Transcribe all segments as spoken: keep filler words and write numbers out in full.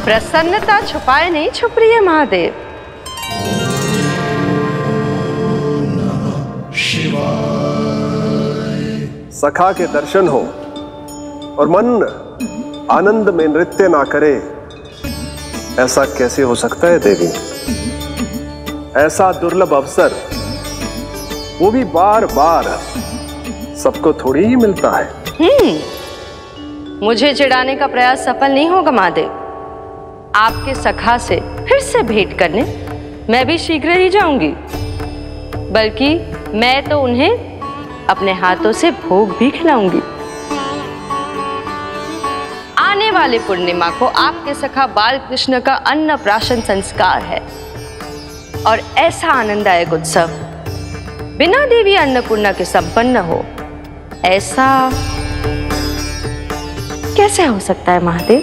प्रसन्नता छुपाए नहीं छुप रही है महादेव। सखा के दर्शन हो और मन आनंद में नृत्य ना करे, ऐसा कैसे हो सकता है देवी? ऐसा दुर्लभ अवसर, वो भी बार बार, सबको थोड़ी ही मिलता है। हम्म, मुझे चिढ़ाने का प्रयास सफल नहीं होगा महादेव। आपके सखा से फिर से भेंट करने मैं भी शीघ्र ही जाऊंगी, बल्कि मैं तो उन्हें अपने हाथों से भोग भी खिलाऊंगी। आने वाले पूर्णिमा को आपके सखा बाल कृष्ण का अन्नप्राशन संस्कार है, और ऐसा आनंददायक उत्सव बिना देवी अन्नपूर्णा के संपन्न हो, ऐसा कैसे हो सकता है महादेव?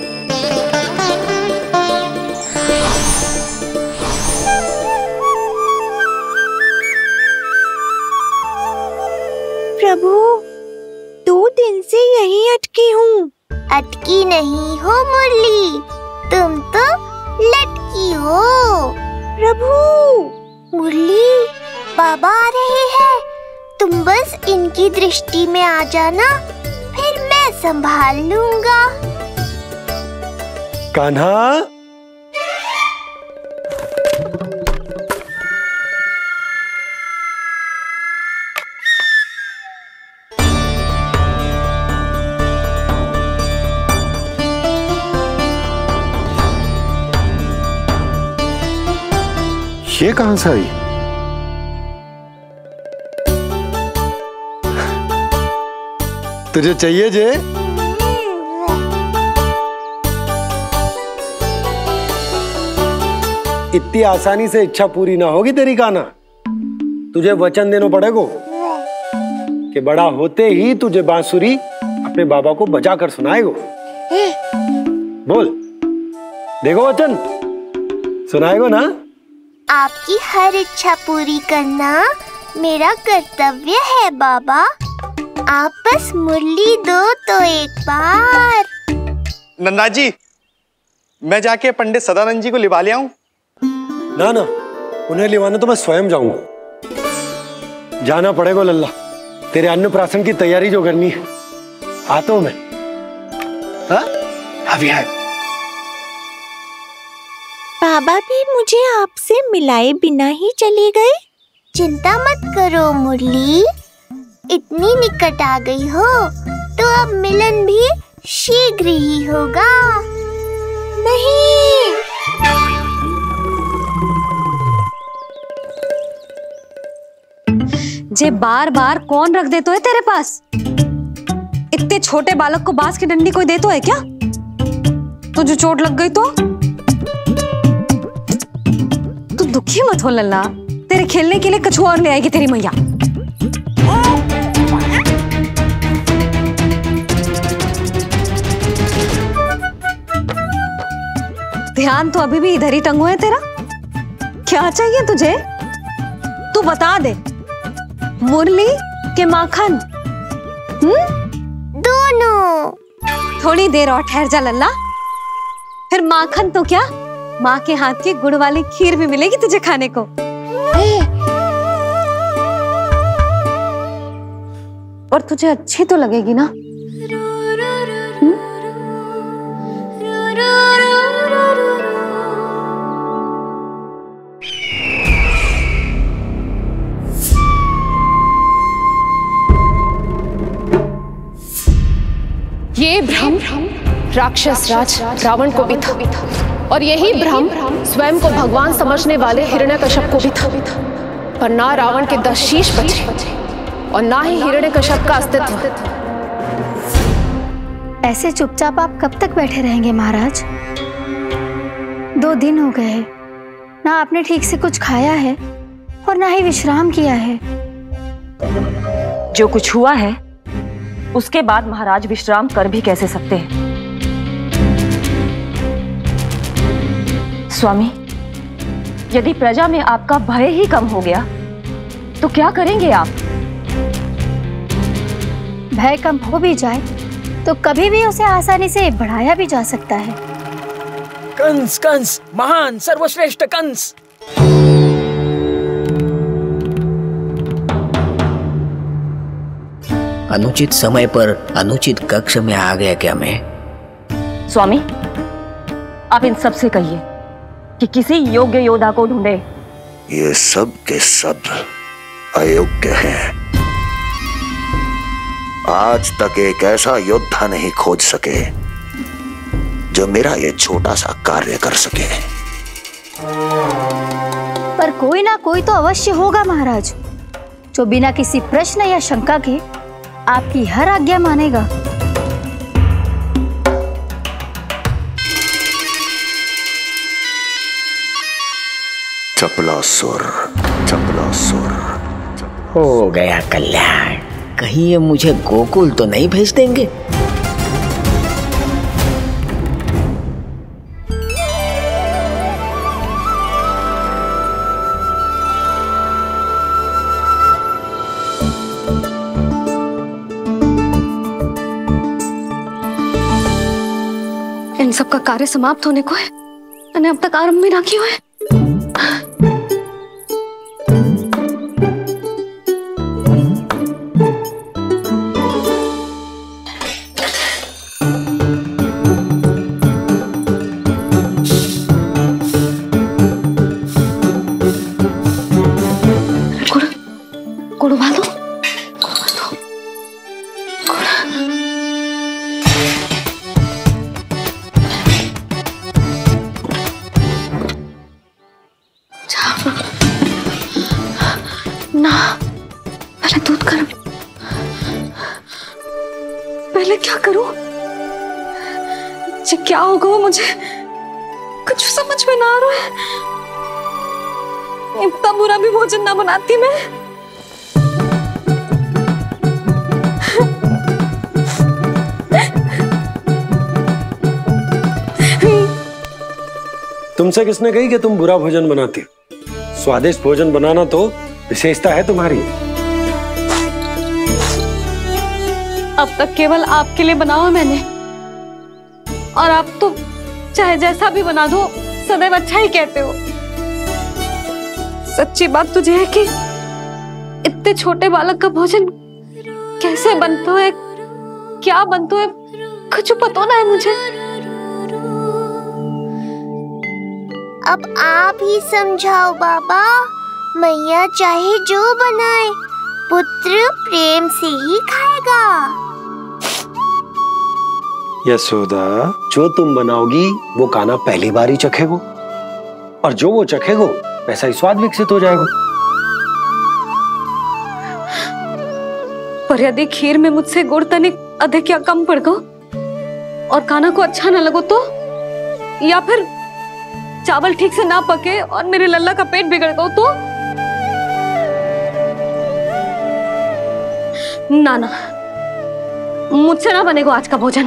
प्रभु, दो दिन से यहीं अटकी हूँ। अटकी नहीं हो मुरली, तुम तो लटकी हो। प्रभु, मुरली, बाबा आ रहे हैं, तुम बस इनकी दृष्टि में आ जाना, फिर मैं संभाल लूंगा। कान्हा, ये कहां से आई? तुझे चाहिए जे? इतनी आसानी से इच्छा पूरी ना होगी तेरी कान्हा। तुझे वचन देना पड़ेगा कि बड़ा होते ही तुझे बांसुरी अपने बाबा को बजा कर सुनाएगा। बोल, देखो वचन सुनाएगा ना? आपकी हर इच्छा पूरी करना मेरा कर्तव्य है बाबा। आप बस मुरली दो तो एक बार। नंदा जी, मैं जाके पंडित सदानंद जी को लिवा ले आऊं? ना ना, उन्हें लिवाना तो मैं स्वयं जाऊंगा। जाना पड़ेगा लल्ला, तेरे अन्नप्राशन की तैयारी जो करनी है। आता हूं मैं। हाँ? अभी आए। बाबा भी मुझे आपसे मिलाए बिना ही चले गए। चिंता मत करो मुरली, इतनी निकट आ गई हो तो अब मिलन भी शीघ्र ही होगा। नहीं, जे बार बार कौन रख दे तो है तेरे पास? इतने छोटे बालक को बांस की डंडी कोई दे तो है क्या? तुझे चोट लग गई तो? तू दुखी मत हो लल्ला, तेरे खेलने के लिए कछुआ और ले आएगी तेरी मैया। ध्यान तो अभी भी इधर ही टंगो है तेरा। क्या चाहिए तुझे? तू बता दे, मुरली के माखन? हम्म, दोनों। थोड़ी देर और ठहर जा लल्ला, फिर माखन तो क्या, माँ के हाथ की गुड़ वाली खीर भी मिलेगी तुझे खाने को। और तुझे अच्छी तो लगेगी ना? ये भ्रम राक्षस राज रावण को भी था, और यही भ्रम स्वयं को भगवान समझने वाले हिरण्यकश्यप को भी था। पर ना रावण के दस शीश बचे और ना ही हिरण्यकश्यप का अस्तित्व। ऐसे चुपचाप आप कब तक बैठे रहेंगे महाराज? दो दिन हो गए, ना आपने ठीक से कुछ खाया है और ना ही विश्राम किया है। जो कुछ हुआ है उसके बाद महाराज विश्राम कर भी कैसे सकते हैं? स्वामी, यदि प्रजा में आपका भय ही कम हो गया तो क्या करेंगे आप? भय कम हो भी जाए तो कभी भी उसे आसानी से बढ़ाया भी जा सकता है। कंस कंस महान सर्वश्रेष्ठ कंस। अनुचित समय पर अनुचित कक्ष में आ गया क्या मैं? स्वामी, आप इन सब से कहिए कि किसी योग्य योद्धा को ढूंढे। ये सब के सब अयोग्य हैं। आज तक एक ऐसा योद्धा नहीं खोज सके जो मेरा ये छोटा सा कार्य कर सके। पर कोई ना कोई तो अवश्य होगा महाराज, जो बिना किसी प्रश्न या शंका के आपकी हर आज्ञा मानेगा। चपलासुर, चपलासुर। हो गया कल्याण। कहीं ये मुझे गोकुल तो नहीं भेज देंगे? इन सब का कार्य समाप्त होने को है, मैंने अब तक आरंभ भी ना किया है। क्या होगा वो मुझे कुछ समझ में ना आ रहा है। इतना बुरा भी भोजन ना बनाती मैं। तुमसे किसने कही कि तुम बुरा भोजन बनाती? स्वादिष्ट भोजन बनाना तो विशेषता है तुम्हारी। अब तक केवल आपके लिए बनाओ मैंने, और आप तो चाहे जैसा भी बना दो सदैव अच्छा ही कहते हो। सच्ची बात तुझे है कि इतने छोटे बालक का भोजन कैसे बनता है, क्या बनता है, कुछ पता ना है मुझे। अब आप ही समझाओ बाबा। मैया चाहे जो बनाए पुत्र प्रेम से ही खाएगा। यशोदा, जो तुम बनाओगी वो कान्हा पहली बार ही चखेगो, और जो वो चखेगो वैसा ही स्वाद विकसित हो जाएगा। पर यदि खीर में मुझसे गुड़ तनिक अधिक या कम पड़ गो और कान्हा को अच्छा ना लगो तो, या फिर चावल ठीक से ना पके और मेरे लल्ला का पेट बिगड़ गो तो? ना ना, मुझसे ना बनेगा आज का भोजन।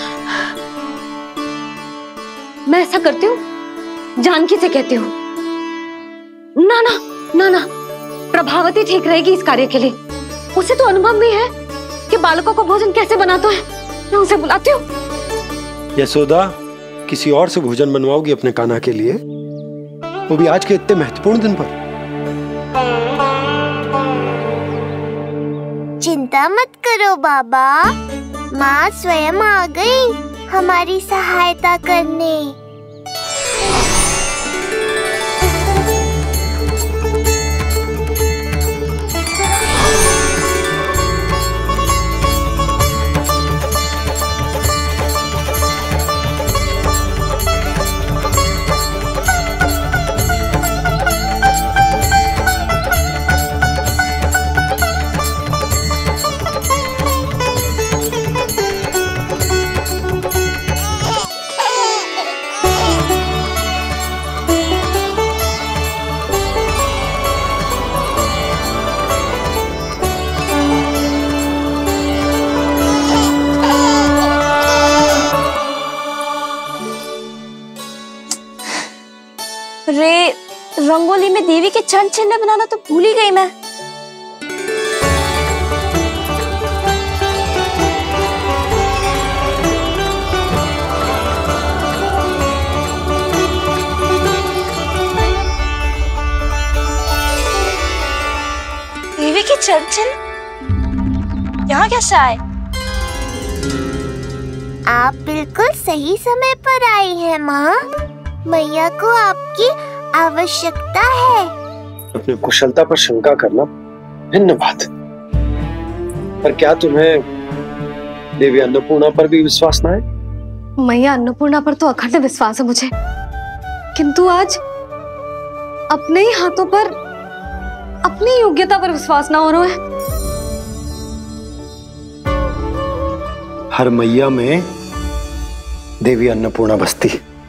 मैं ऐसा करती हूँ, जानकी से कहती हूँ। ना ना ना ना, प्रभावती ठीक रहेगी इस कार्य के लिए। उसे तो अनुभव भी है कि बालकों को भोजन कैसे बनाता है। मैं उसे बुलाती हूँ। यशोदा, किसी और से भोजन बनवाओगी अपने कान्हा के लिए, वो भी आज के इतने महत्वपूर्ण दिन पर? चिंता मत करो बाबा, माँ स्वयं आ गई हमारी सहायता करने। रे, रंगोली में देवी के चरण चिन्ह बनाना तो भूल ही गई मैं। चंचल यहाँ कैसे आए? आप बिल्कुल सही समय पर आई हैं माँ। मैया को आपकी आवश्यकता है। अपनी कुशलता पर शंका करना भिन्न बात है, पर क्या तुम्हें देवी अन्नपूर्णा पर भी विश्वास ना है? मैया अन्नपूर्णा पर तो अखंड विश्वास है मुझे, किंतु आज अपने ही हाथों पर अपनी योग्यता पर विश्वास ना हो रहा है। हर मैया में देवी अन्नपूर्णा बसती।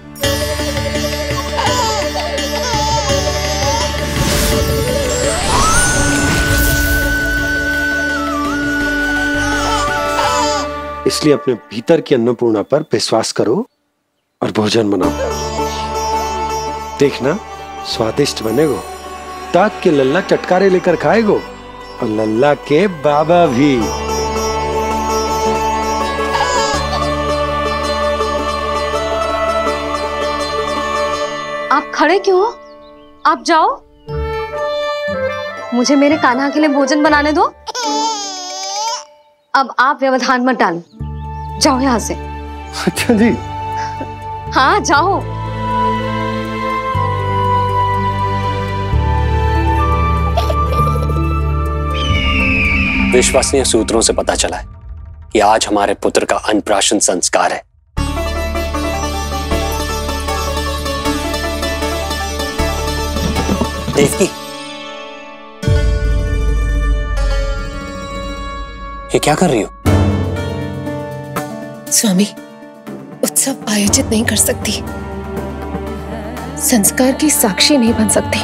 इसलिए अपने भीतर की अन्नपूर्णा पर विश्वास करो और भोजन बनाओ। देखना स्वादिष्ट बनेगो, ताक के लल्ला चटकारे लेकर खाएगो और लल्ला के बाबा भी। आप खड़े क्यों हो? आप जाओ, मुझे मेरे कान्हा के लिए भोजन बनाने दो। अब आप व्यवधान मत डालो, जाओ यहाँ से। अच्छा जी। हाँ जाओ। विश्वसनीय सूत्रों से पता चला है कि आज हमारे पुत्र का अन्नप्राशन संस्कार है। देवकी, ये क्या कर रही हो? स्वामी, उत्सव आयोजित नहीं कर सकती, संस्कार की साक्षी नहीं बन सकती,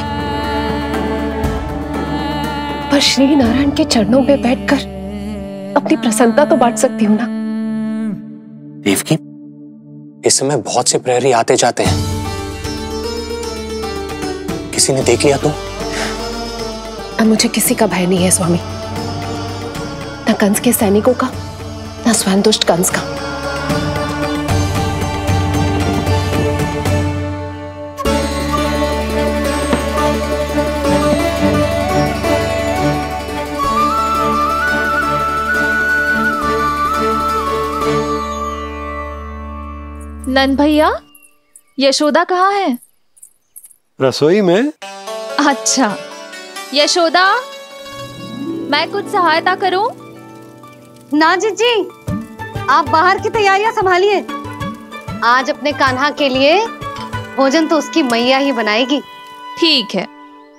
पर श्री नारायण के चरणों में बैठकर अपनी प्रसन्नता तो बांट सकती हूँ ना। देवकी, इस समय बहुत से प्रहरी आते जाते हैं, किसी ने देख लिया तो? अब मुझे किसी का भय नहीं है स्वामी, न कंस के सैनिकों का, न स्वयं दुष्ट कंस का। नंद भैया, यशोदा कहाँ है? रसोई में। अच्छा, यशोदा, मैं कुछ सहायता करूं? ना जीजी, आप बाहर की तैयारियां संभालिए। आज अपने कान्हा के लिए भोजन तो उसकी मैया ही बनाएगी। ठीक है।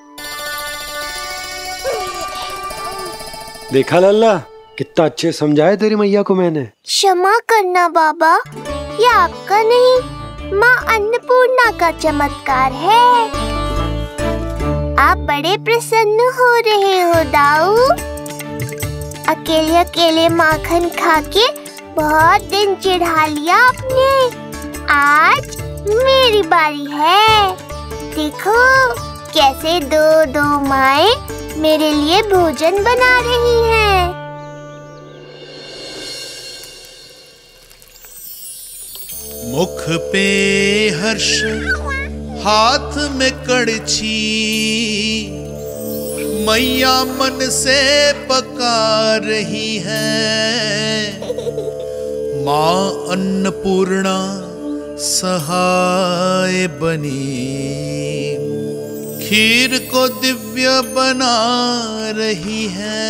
देखा लल्ला, कितना अच्छे समझाया तेरी मैया को मैंने। क्षमा करना बाबा, ये आपका नहीं, माँ अन्नपूर्णा का चमत्कार है। आप बड़े प्रसन्न हो रहे हो दाऊ। अकेले अकेले माखन खा के बहुत दिन चिढ़ा लिया आपने। आज मेरी बारी है। देखो कैसे दो दो माएं मेरे लिए भोजन बना रही हैं। मुख पे हर्ष, हाथ में कड़छी, मैया मन से पका रही है। माँ अन्नपूर्णा सहाय बनी, खीर को दिव्य बना रही है।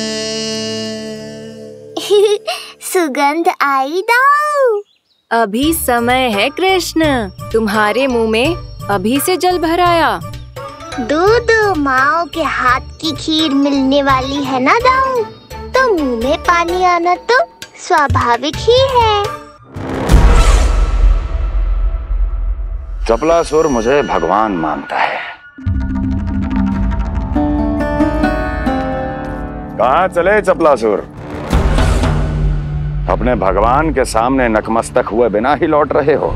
सुगंध आई दाऊ। अभी समय है कृष्ण, तुम्हारे मुंह में अभी से जल भराया। दो दो माओ के हाथ की खीर मिलने वाली है ना दाऊ, तो मुंह में पानी आना तो स्वाभाविक ही है। चपलासुर मुझे भगवान मानता है। कहाँ चले चपलासुर? अपने भगवान के सामने नतमस्तक हुए बिना ही लौट रहे हो।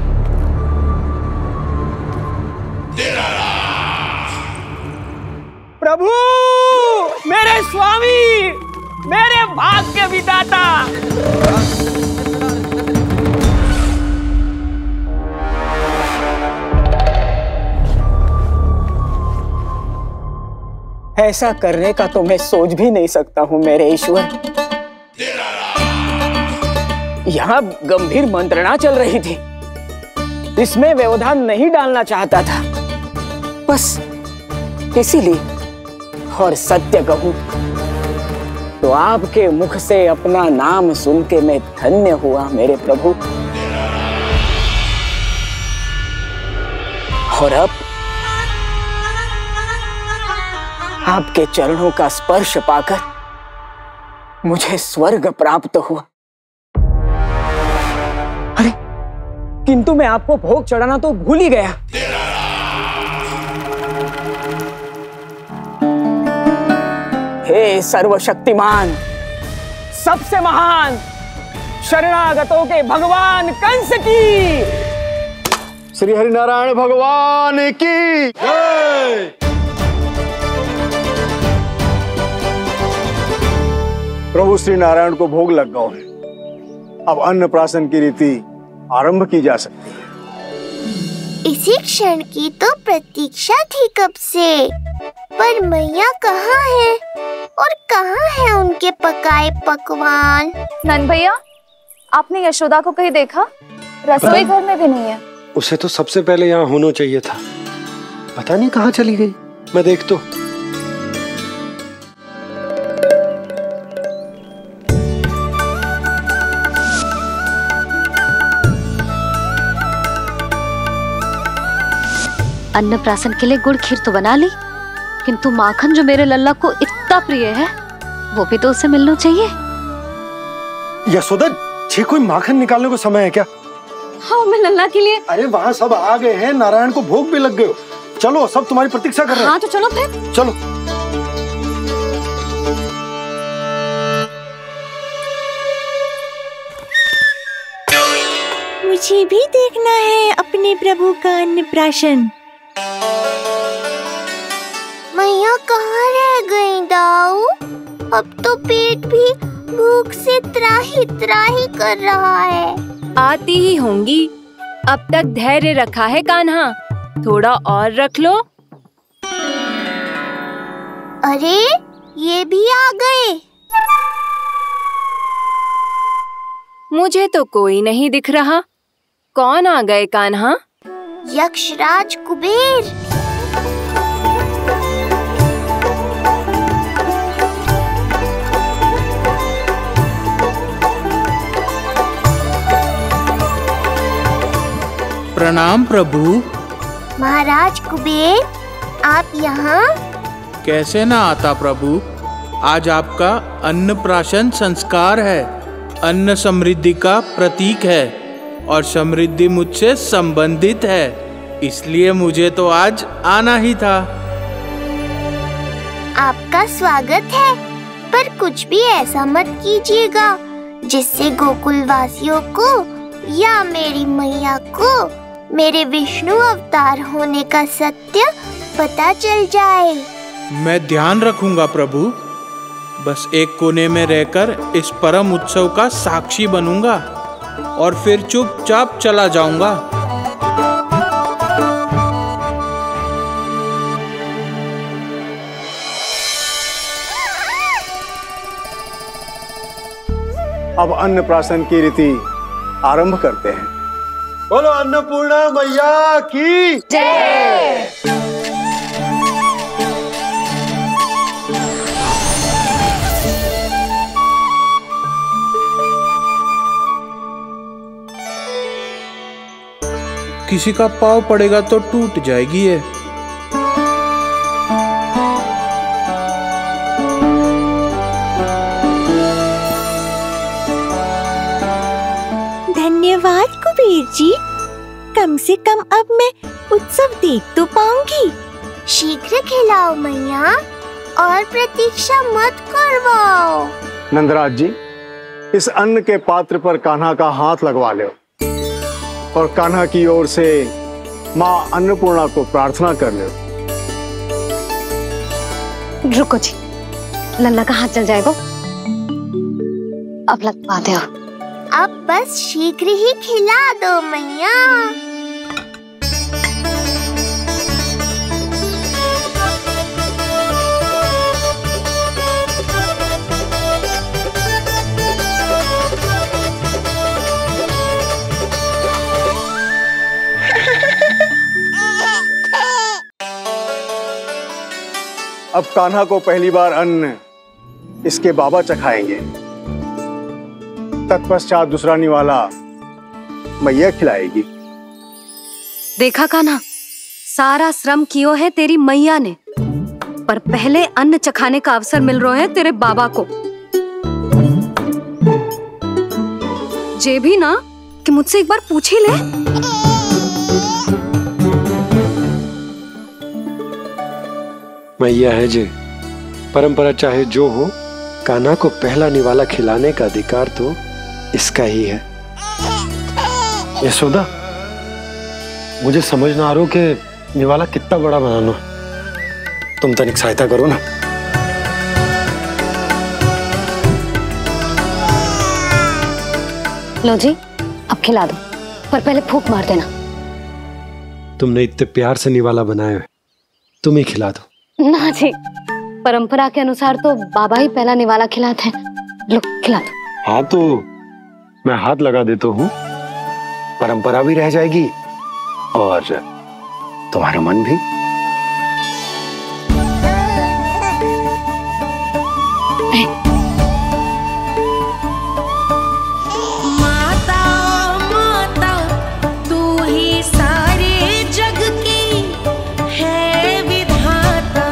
प्रभु, मेरे स्वामी, मेरे भाग्य विधाता। ऐसा करने का तो मैं सोच भी नहीं सकता हूँ मेरे ईश्वर। यहाँ गंभीर मंत्रणा चल रही थी, इसमें व्यवधान नहीं डालना चाहता था, बस इसीलिए। और सत्य कहूं तो आपके मुख से अपना नाम सुन के मैं धन्य हुआ मेरे प्रभु। और अब आपके चरणों का स्पर्श पाकर मुझे स्वर्ग प्राप्त हुआ। अरे किंतु मैं आपको भोग चढ़ाना तो भूल ही गया। हे सर्वशक्तिमान, सबसे महान, शरणागतों के भगवान कंस की, श्री हरिनारायण भगवान की जय। प्रभु श्री नारायण को भोग लग गया है, अब अन्नप्राशन की रीति आरंभ की जा सकती है। इसी क्षण की तो प्रतीक्षा थी कब से, पर मैया कहाँ है और कहाँ है उनके पकाए पकवान? नंद भैया, आपने यशोदा को कहीं देखा? रसोई घर में भी नहीं है। उसे तो सबसे पहले यहाँ होना चाहिए था, पता नहीं कहाँ चली गई। मैं देख तो। अन्नप्राशन के लिए गुड़ खीर तो बना ली, किंतु माखन जो मेरे लल्ला को इतना प्रिय है वो भी तो उसे मिलना चाहिए। यशोदा जी, कोई माखन निकालने को समय है क्या? हाँ, मैं लल्ला के लिए। अरे वहाँ सब आ गए हैं, नारायण को भोग भी लग गए हो। चलो, सब तुम्हारी प्रतीक्षा कर रहे हैं। हाँ तो चलो फिर। चलो। मुझे भी देखना है अपने प्रभु का अन्नप्राशन। मैया कहाँ रह गई दाऊ? अब तो पेट भी भूख से त्राही त्राही कर रहा है। आती ही होंगी। अब तक धैर्य रखा है कान्हा, थोड़ा और रख लो। अरे ये भी आ गए। मुझे तो कोई नहीं दिख रहा। कौन आ गए कान्हा? यक्षराज कुबेर। प्रणाम प्रभु। महाराज कुबेर, आप यहाँ? कैसे ना आता प्रभु, आज आपका अन्नप्राशन संस्कार है। अन्न समृद्धि का प्रतीक है और समृद्धि मुझसे संबंधित है, इसलिए मुझे तो आज आना ही था। आपका स्वागत है, पर कुछ भी ऐसा मत कीजिएगा जिससे गोकुल वासियों को या मेरी मैया को मेरे विष्णु अवतार होने का सत्य पता चल जाए। मैं ध्यान रखूंगा प्रभु। बस एक कोने में रहकर इस परम उत्सव का साक्षी बनूंगा और फिर चुपचाप चला जाऊंगा। अब अन्नप्राशन की रीति आरंभ करते हैं। बोलो अन्नपूर्णा मैया की जय। किसी का पाँव पड़ेगा तो टूट जाएगी ये। धन्यवाद कुबेर जी, कम से कम अब मैं उत्सव देख तो पाऊंगी। शीघ्र खिलाओ मैया और प्रतीक्षा मत करवाओ। नंदराज जी, इस अन्न के पात्र पर कान्हा का हाथ लगवा लो और कान्हा की ओर से माँ अन्नपूर्णा को प्रार्थना कर लो। रुको जी, लल्ला का हाथ चल जाएगा, अब लगवा दो। अब बस शीघ्र ही खिला दो मैया। कान्हा को पहली बार अन्न इसके बाबा चखाएंगे। तत्पश्चात दूसरा निवाला मैया खिलाएगी। देखा कान्हा, सारा श्रम कियो है तेरी मैया ने, पर पहले अन्न चखाने का अवसर मिल रहा है तेरे बाबा को। जे भी ना कि मुझसे एक बार पूछ ही ले। मैया है जे, परंपरा चाहे जो हो, कान्हा को पहला निवाला खिलाने का अधिकार तो इसका ही है। यशोदा, मुझे समझ ना आ रहा कि निवाला कितना बड़ा बनाना, तुम तनिक सहायता करो ना। लो जी, अब खिला दो, पर पहले फूंक मार देना। तुमने इतने प्यार से निवाला बनाया है, तुम ही खिला दो। ना जी, परंपरा के अनुसार तो बाबा ही पहला निवाला खिलाते हैं। लो खिला दो। हाँ तो मैं हाथ लगा देता हूँ, परंपरा भी रह जाएगी और तुम्हारा मन भी। माता माता तू ही सारे जग की है विधाता,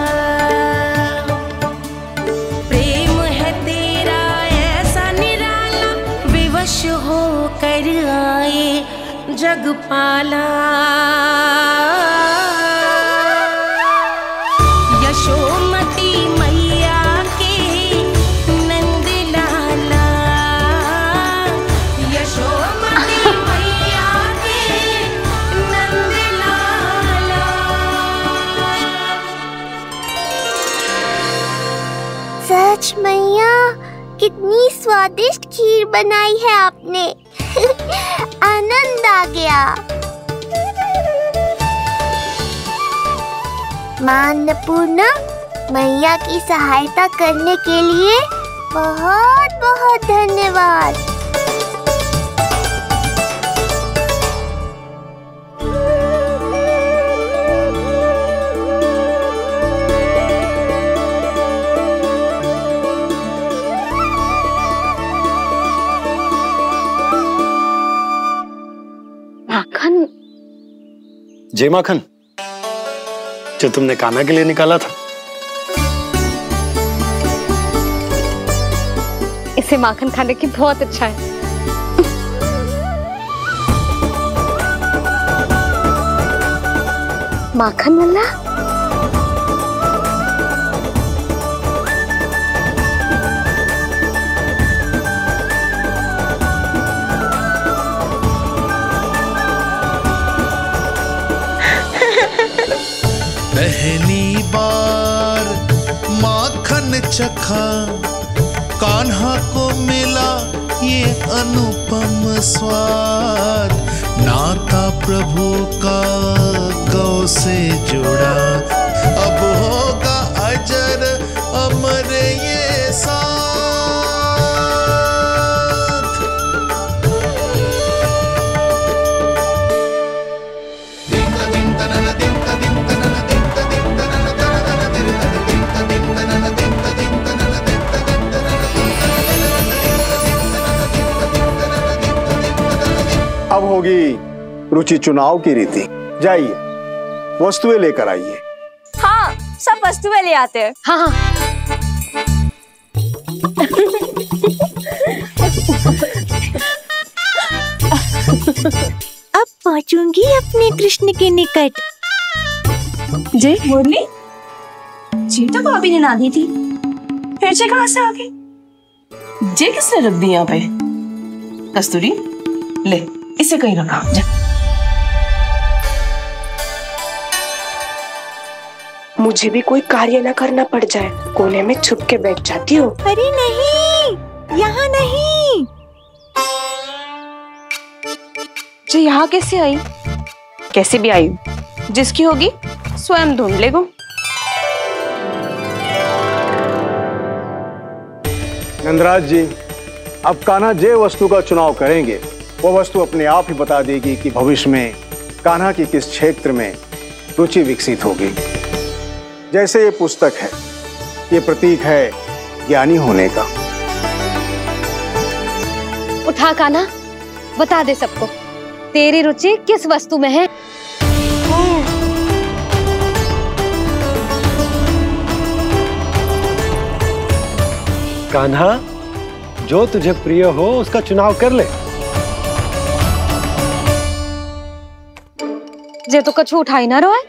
प्रेम है तेरा ऐसा निराला, विवश हो कर आए जग पाला। यशोमती मैया के नंदलाला, यशोमती मैया के नंदलाला। सच मैया, कितनी स्वादिष्ट खीर बनाई है आपने। आनंद आ गया। मां अन्नपूर्णा, मैया की सहायता करने के लिए बहुत बहुत धन्यवाद। माखन? जय माखन, जो तुमने कान्हा के लिए निकाला था। इसे माखन खाने की बहुत इच्छा है। माखन वाला? पहली बार माखन चखा, कान्हा को मिला ये अनुपम स्वाद, नाता प्रभु का गौ से जुड़ा, अब होगा अजर अमर ये साथ। अब होगी रुचि चुनाव की रीति। जाइए, वस्तुएं लेकर आइए। हाँ, सब वस्तुएं ले आते हैं। हाँ हाँ। अब पहुंचूंगी अपने कृष्ण के निकट। जय मुरली, जी तो भाभी ने ना दी थी, फिर से कहाँ से आ गई? जे किसने रख दी यहाँ पे? कस्तूरी, ले इसे कहीं रखा जा। मुझे भी कोई कार्य न करना पड़ जाए, कोने में छुप के बैठ जाती हूँ। अरे नहीं, यहाँ नहीं। जो यहाँ कैसे आई? कैसे भी आई, जिसकी होगी स्वयं ढूंढ लेगो। नंदराज जी, अब कान्हा जे वस्तु का चुनाव करेंगे, वो वस्तु अपने आप ही बता देगी कि भविष्य में कान्हा की किस क्षेत्र में रुचि विकसित होगी। जैसे ये पुस्तक है, ये प्रतीक है ज्ञानी होने का। उठा कान्हा, बता दे सबको तेरी रुचि किस वस्तु में है। कान्हा, जो तुझे प्रिय हो उसका चुनाव कर ले। जे तो कछु उठाई ना रोए।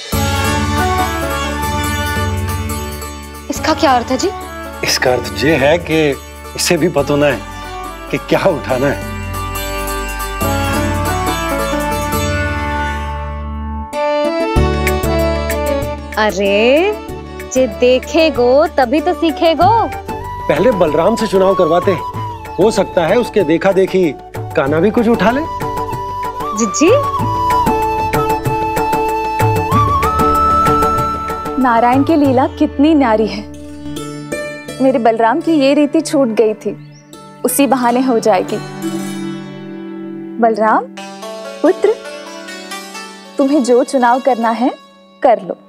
इसका क्या अर्थ है जी? इसका अर्थ ये है कि इसे भी पता ना है कि क्या उठाना है। अरे जे देखेगो तभी तो सीखेगो। पहले बलराम से चुनाव करवाते, हो सकता है उसके देखा देखी कान्हा भी कुछ उठा ले। जिज्जी, नारायण की लीला कितनी न्यारी है। मेरे बलराम की ये रीति छूट गई थी, उसी बहाने हो जाएगी। बलराम पुत्र, तुम्हें जो चुनाव करना है कर लो।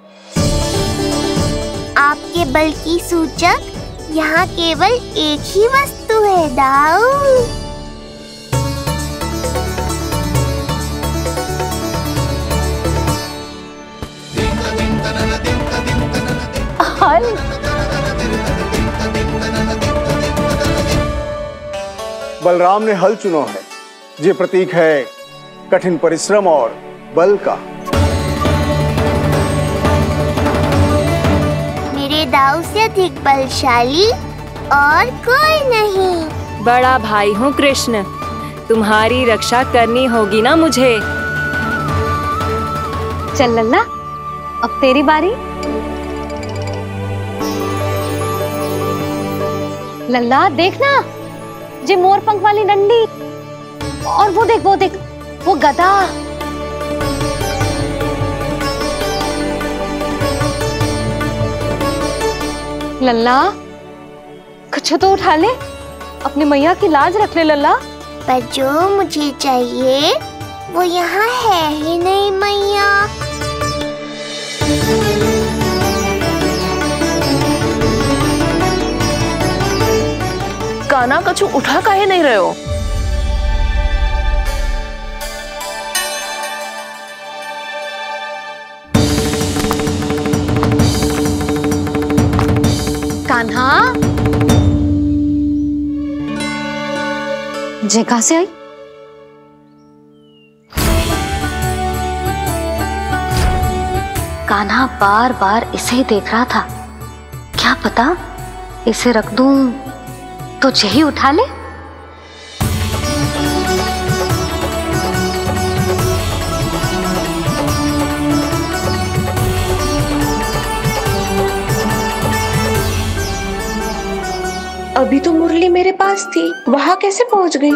आपके बल की सूचक यहाँ केवल एक ही वस्तु है दाऊ। हल। बलराम ने हल चुना है, ये प्रतीक है कठिन परिश्रम और बल का। मेरे दाऊ से अधिक बलशाली और कोई नहीं। बड़ा भाई हूँ कृष्ण, तुम्हारी रक्षा करनी होगी ना मुझे। चल लल्ला, अब तेरी बारी। लल्ला देखना, जे मोर पंख वाली डंडी, और वो देख वो देख वो गदा। लल्ला कुछ तो उठा ले, अपनी मैया की लाज रख ले लल्ला। पर जो मुझे चाहिए वो यहाँ है ही नहीं मैया। कान्हा कछु उठा काहे नहीं रहे हो? कान्हा, जे कहां से आई? कान्हा बार बार इसे ही देख रहा था। क्या पता इसे रख दूं तो यही उठा ले। अभी तो मुरली मेरे पास थी, वहां कैसे पहुंच गई?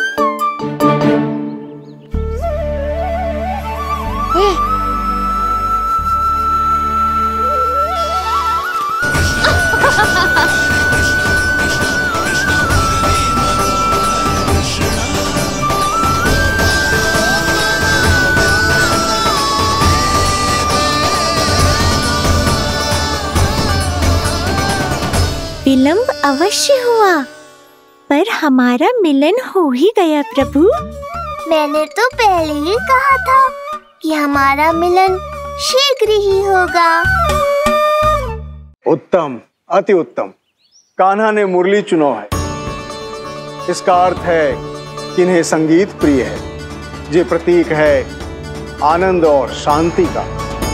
विलंब अवश्य हुआ, पर हमारा मिलन हो ही गया प्रभु। मैंने तो पहले ही कहा था कि हमारा मिलन शीघ्र ही होगा। उत्तम, अति उत्तम। कान्हा ने मुरली चुना है, इसका अर्थ है कि इन्हें संगीत प्रिय है। ये प्रतीक है आनंद और शांति का।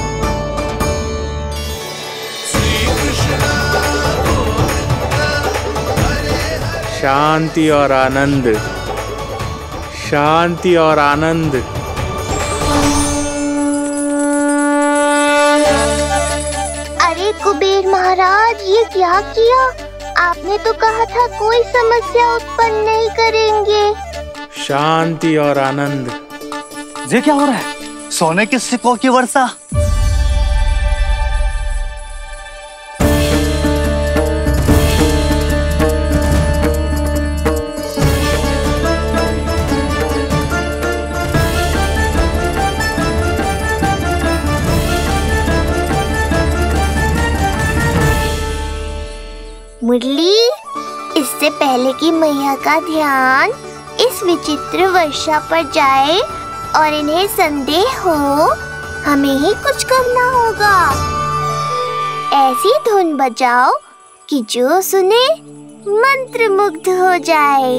शांति और आनंद, शांति और आनंद। अरे कुबेर महाराज, ये क्या किया? आपने तो कहा था कोई समस्या उत्पन्न नहीं करेंगे। शांति और आनंद। ये क्या हो रहा है? सोने के सिक्कों की वर्षा। मुरली, इससे पहले कि मैया का ध्यान इस विचित्र वर्षा पर जाए और इन्हें संदेह हो, हमें ही कुछ करना होगा। ऐसी धुन बजाओ कि जो सुने मंत्रमुग्ध हो जाए।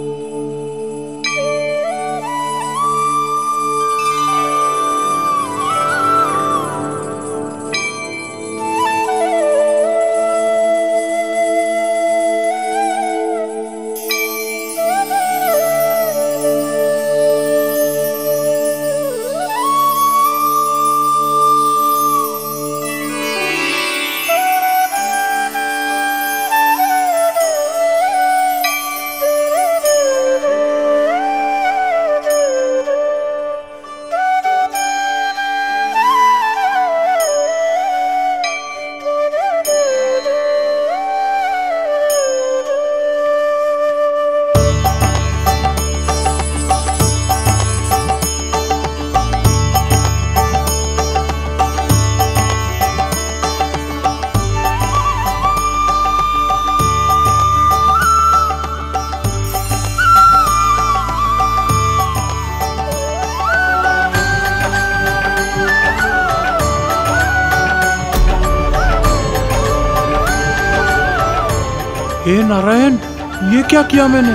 हे नारायण, ये क्या किया मैंने?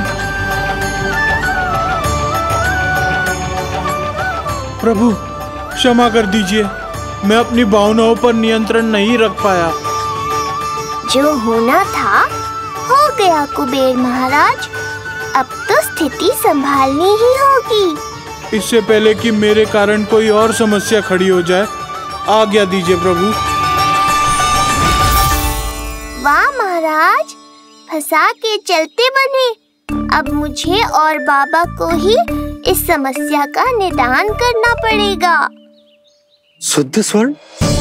प्रभु क्षमा कर दीजिए, मैं अपनी भावनाओं पर नियंत्रण नहीं रख पाया। जो होना था हो गया कुबेर महाराज, अब तो स्थिति संभालनी ही होगी। इससे पहले कि मेरे कारण कोई और समस्या खड़ी हो जाए, आज्ञा दीजिए प्रभु। वाह महाराज, फंसा के चलते बने। अब मुझे और बाबा को ही इस समस्या का निदान करना पड़ेगा। शुद्ध स्वर्ण?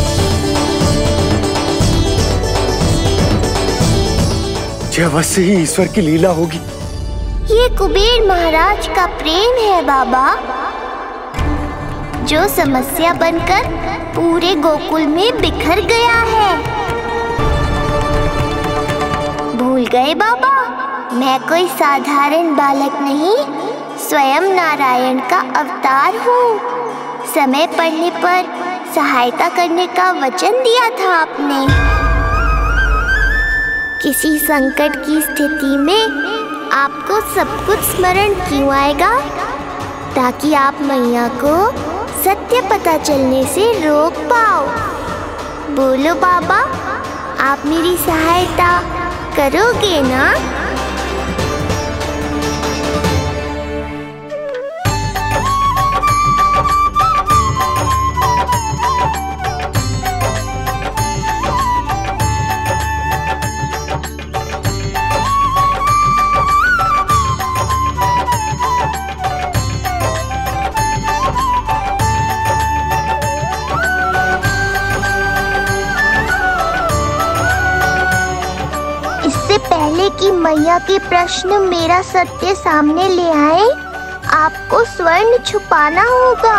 यह अवश्य ही ईश्वर की लीला होगी। ये कुबेर महाराज का प्रेम है बाबा, जो समस्या बनकर पूरे गोकुल में बिखर गया है। भूल गए बाबा, मैं कोई साधारण बालक नहीं, स्वयं नारायण का अवतार हूँ। समय पड़ने पर सहायता करने का वचन दिया था आपने। किसी संकट की स्थिति में आपको सब कुछ स्मरण क्यों आएगा? ताकि आप मैया को सत्य पता चलने से रोक पाओ। बोलो बाबा, आप मेरी सहायता करोगे ना? पहले कि मैया के प्रश्न मेरा सत्य सामने ले आए, आपको स्वर्ण छुपाना होगा।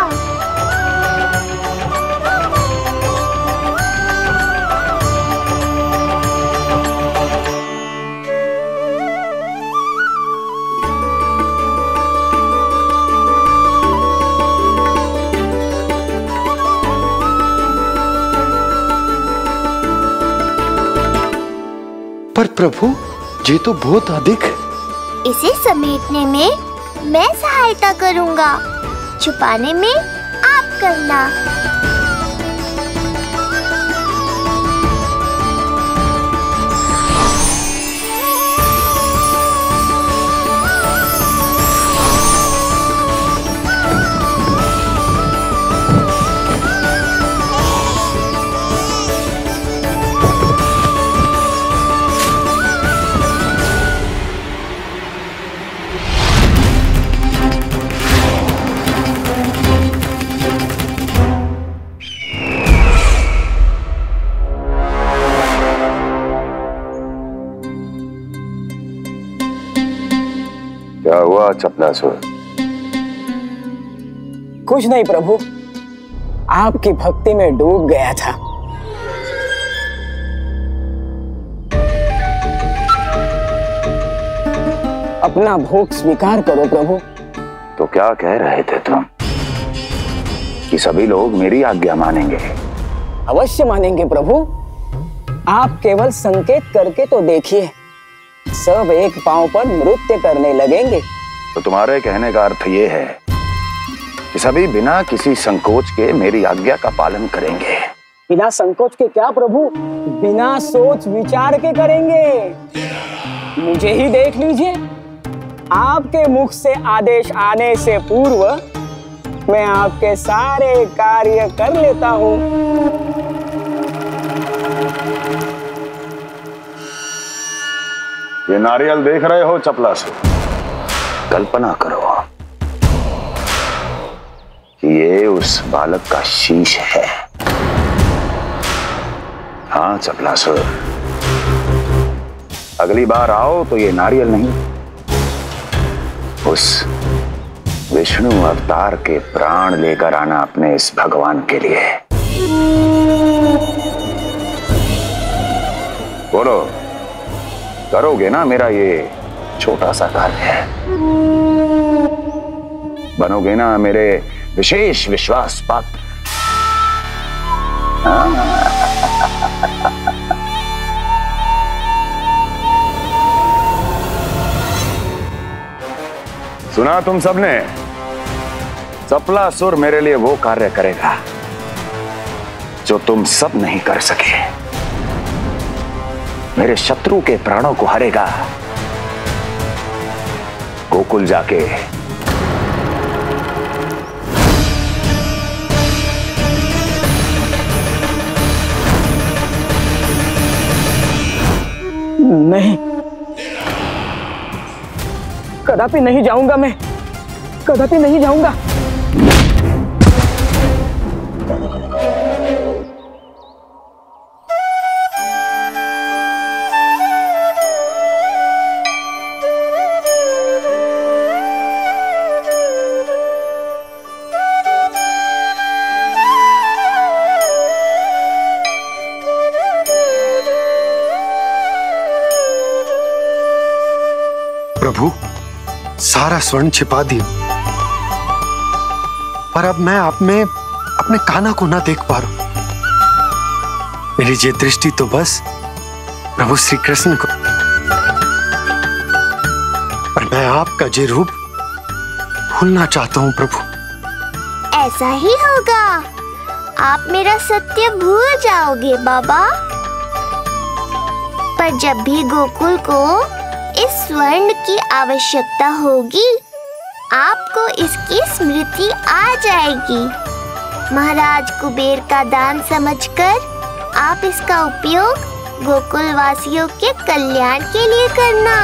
पर प्रभु, ये तो बहुत अधिक। इसे समेटने में मैं सहायता करूंगा, छुपाने में आप करना। क्या हुआ चपलासुर? कुछ नहीं प्रभु, आपकी भक्ति में डूब गया था। अपना भोग स्वीकार करो प्रभु। तो क्या कह रहे थे तुम कि सभी लोग मेरी आज्ञा मानेंगे? अवश्य मानेंगे प्रभु। आप केवल संकेत करके तो देखिए, सब एक पांव पर नृत्य करने लगेंगे। तो तुम्हारे कहने का अर्थ ये है कि सभी बिना किसी संकोच के मेरी आज्ञा का पालन करेंगे? बिना संकोच के क्या प्रभु, बिना सोच विचार के करेंगे। मुझे ही देख लीजिए, आपके मुख से आदेश आने से पूर्व मैं आपके सारे कार्य कर लेता हूँ। ये नारियल देख रहे हो चपला से? कल्पना करो कि ये उस बालक का शीश है। हाँ चपलासुर, अगली बार आओ तो ये नारियल नहीं, उस विष्णु अवतार के प्राण लेकर आना अपने इस भगवान के लिए। बोलो, करोगे ना मेरा ये छोटा सा कार्य? बनोगे ना मेरे विशेष विश्वास पात्र? सुना तुम सबने? चपलासुर मेरे लिए वो कार्य करेगा जो तुम सब नहीं कर सके। मेरे शत्रु के प्राणों को हरेगा। गोकुल जाके नहीं, कदापि नहीं जाऊंगा मैं, कदापि नहीं जाऊंगा। प्रभु, सारा स्वर्ण छिपा दिया, पर अब मैं आप में अपने कान्हा को ना देख पा रहा हूं। मेरी ये दृष्टि तो बस प्रभु श्री कृष्ण को, पर मैं आपका ये रूप भूलना चाहता हूं प्रभु। ऐसा ही होगा, आप मेरा सत्य भूल जाओगे बाबा। पर जब भी गोकुल को इस स्वर्ण की आवश्यकता होगी, आपको इसकी स्मृति आ जाएगी। महाराज कुबेर का दान समझकर आप इसका उपयोग गोकुल वासियों के कल्याण के लिए करना।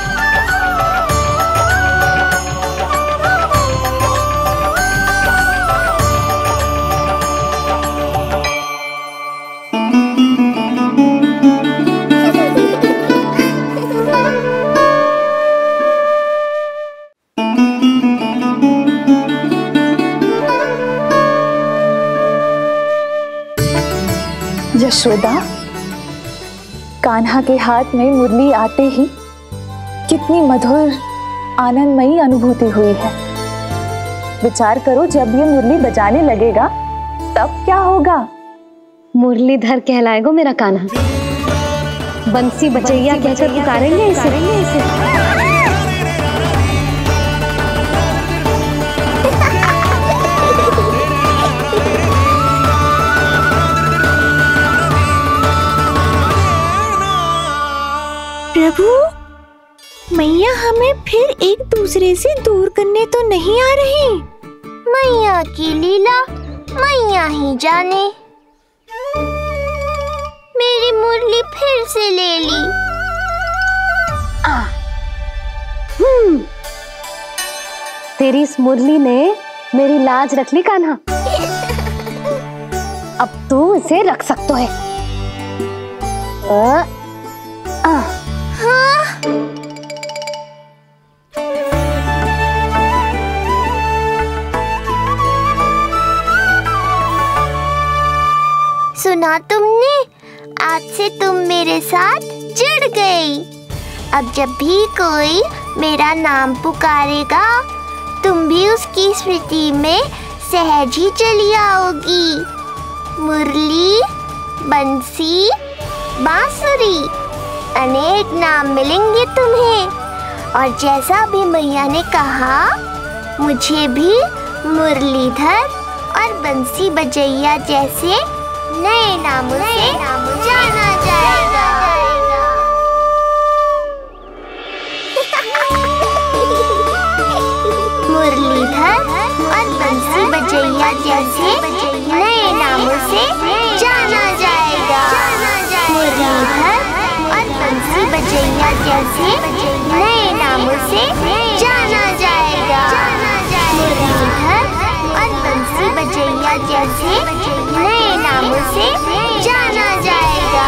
यशोदा, कान्हा के हाथ में मुरली आते ही कितनी मधुर आनंदमयी अनुभूति हुई है। विचार करो, जब ये मुरली बजाने लगेगा तब क्या होगा? मुरलीधर कहलाएगा मेरा कान्हा। बंसी बजैया कहकर पुकारेंगे इसे। प्रभु, मैया हमें फिर एक दूसरे से दूर करने तो नहीं आ रही। मैया की लीला मैया ही जाने। मेरी मुरली फिर से ले ली। हम्म, तेरी इस मुरली ने मेरी लाज रख ली कान्हा। अब तू इसे रख सकता है। आ, आ, हाँ? सुना तुमने? आज से तुम मेरे साथ जुड़ गई। अब जब भी कोई मेरा नाम पुकारेगा, तुम भी उसकी स्मृति में सहज ही चली आओगी। मुरली, बंसी, बांसुरी, अनेक नाम मिलेंगे तुम्हें। और जैसा भी मैया ने कहा, मुझे भी मुरलीधर और बंसी बजैया जैसे नए नामों से जाना जाएगा। मुरलीधर और बंसी बजैया जैसे नए नामों से जाना जाएगा। मुरलीधर और बंसी बजैया जैसे नए नामों से जाना जाएगा। मुरलीधर और बंसी बजैया जैसे नए नामों से जाना जाएगा।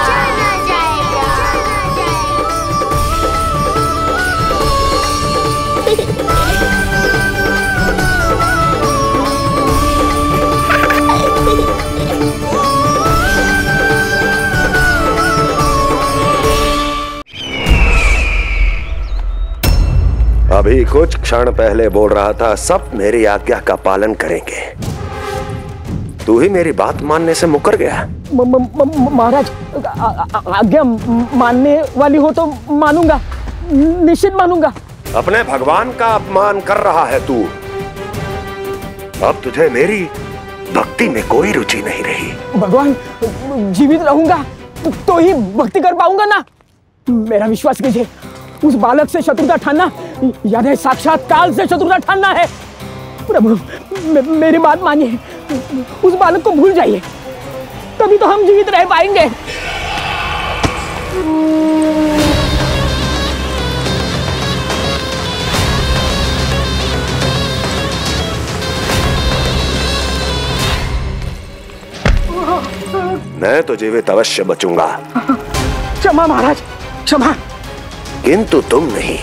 अभी कुछ क्षण पहले बोल रहा था सब मेरी आज्ञा का पालन करेंगे। तू ही मेरी बात मानने से मुकर गया। महाराज, आज्ञा मानने वाली हो तो मानूंगा, निश्चित मानूंगा। अपने भगवान का अपमान कर रहा है तू। अब तुझे मेरी भक्ति में कोई रुचि नहीं रही। भगवान, जीवित रहूंगा तो ही भक्ति कर पाऊंगा ना। मेरा विश्वास कीजिए, उस बालक से शत्रुता ठानना यानी साक्षात काल से शत्रुता ठानना है। प्रभु, मे, मेरी बात मानिए, उस बालक को भूल जाइए, तभी तो हम जीवित रह पाएंगे। मैं तो जीवित अवश्य बचूंगा। क्षमा महाराज, क्षमा। किंतु तुम नहीं।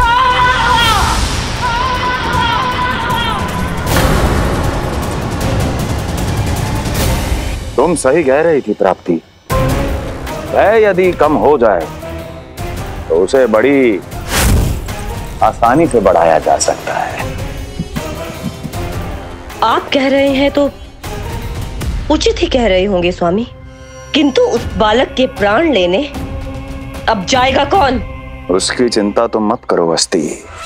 तुम सही कह रही थी प्राप्ति। वह यदि कम हो जाए तो उसे बड़ी आसानी से बढ़ाया जा सकता है। आप कह रहे हैं तो उचित ही कह रहे होंगे स्वामी, किंतु उस बालक के प्राण लेने अब जाएगा कौन? उसकी चिंता तो मत करो वस्ती।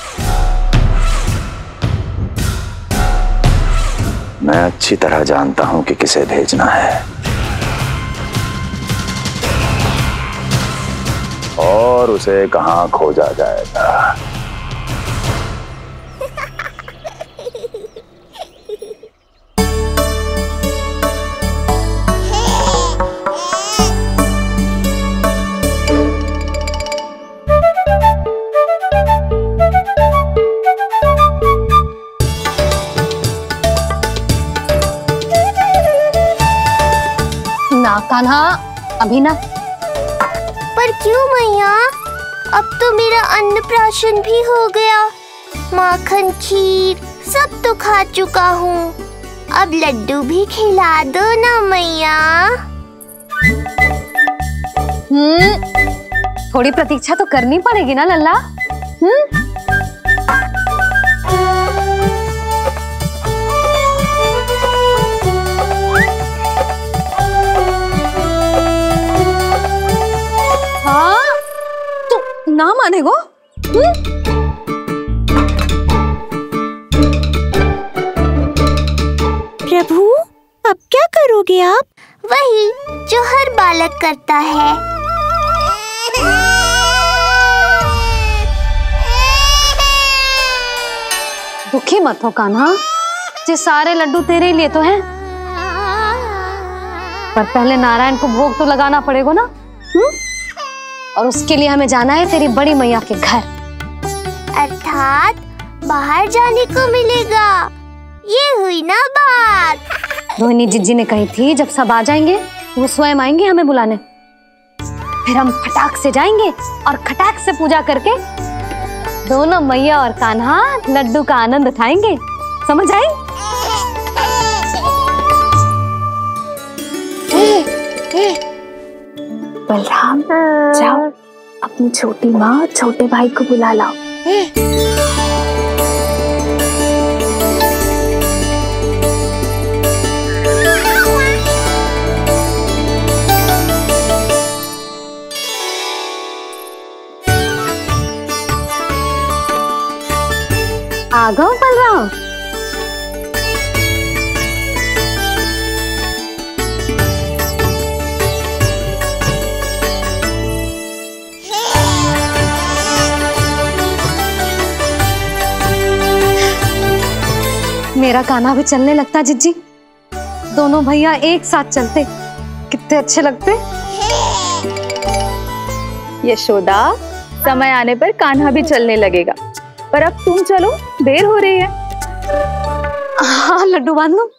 मैं अच्छी तरह जानता हूं कि किसे भेजना है और उसे कहां खोजा जाएगा। कान्हा, अभी ना। पर क्यों मैया? अब तो मेरा अन्नप्राशन भी हो गया। माखन, खीर सब तो खा चुका हूँ। अब लड्डू भी खिला दो ना मैया। हम्म, थोड़ी प्रतीक्षा तो करनी पड़ेगी ना लल्ला। हम्म। ना मानेगो? प्रभु, अब क्या करोगे आप? वही जो हर बालक करता है। दुखी मत हो कान्हा, ये सारे लड्डू तेरे ही लिए तो हैं। पर पहले नारायण को भोग तो लगाना पड़ेगा ना। हुँ? और उसके लिए हमें जाना है तेरी बड़ी मैया के घर। अर्थात बाहर जाने को मिलेगा। ये हुई ना बात। रोहिणी जिज्जी ने कही थी जब सब आ जाएंगे वो स्वयं आएंगे हमें बुलाने। फिर हम फटाक से जाएंगे और खटाक से पूजा करके दोनों मैया और कान्हा लड्डू का आनंद उठाएंगे। समझ आई? बलराम, जाओ अपनी छोटी माँ और छोटे भाई को बुला लाओ। आ गओ बलराम। मेरा कान्हा भी चलने लगता जिज्जी। दोनों भैया एक साथ चलते कितने अच्छे लगते। यशोदा, समय आने पर कान्हा भी चलने लगेगा, पर अब तुम चलो, देर हो रही है। हाँ लड्डू बांध लो।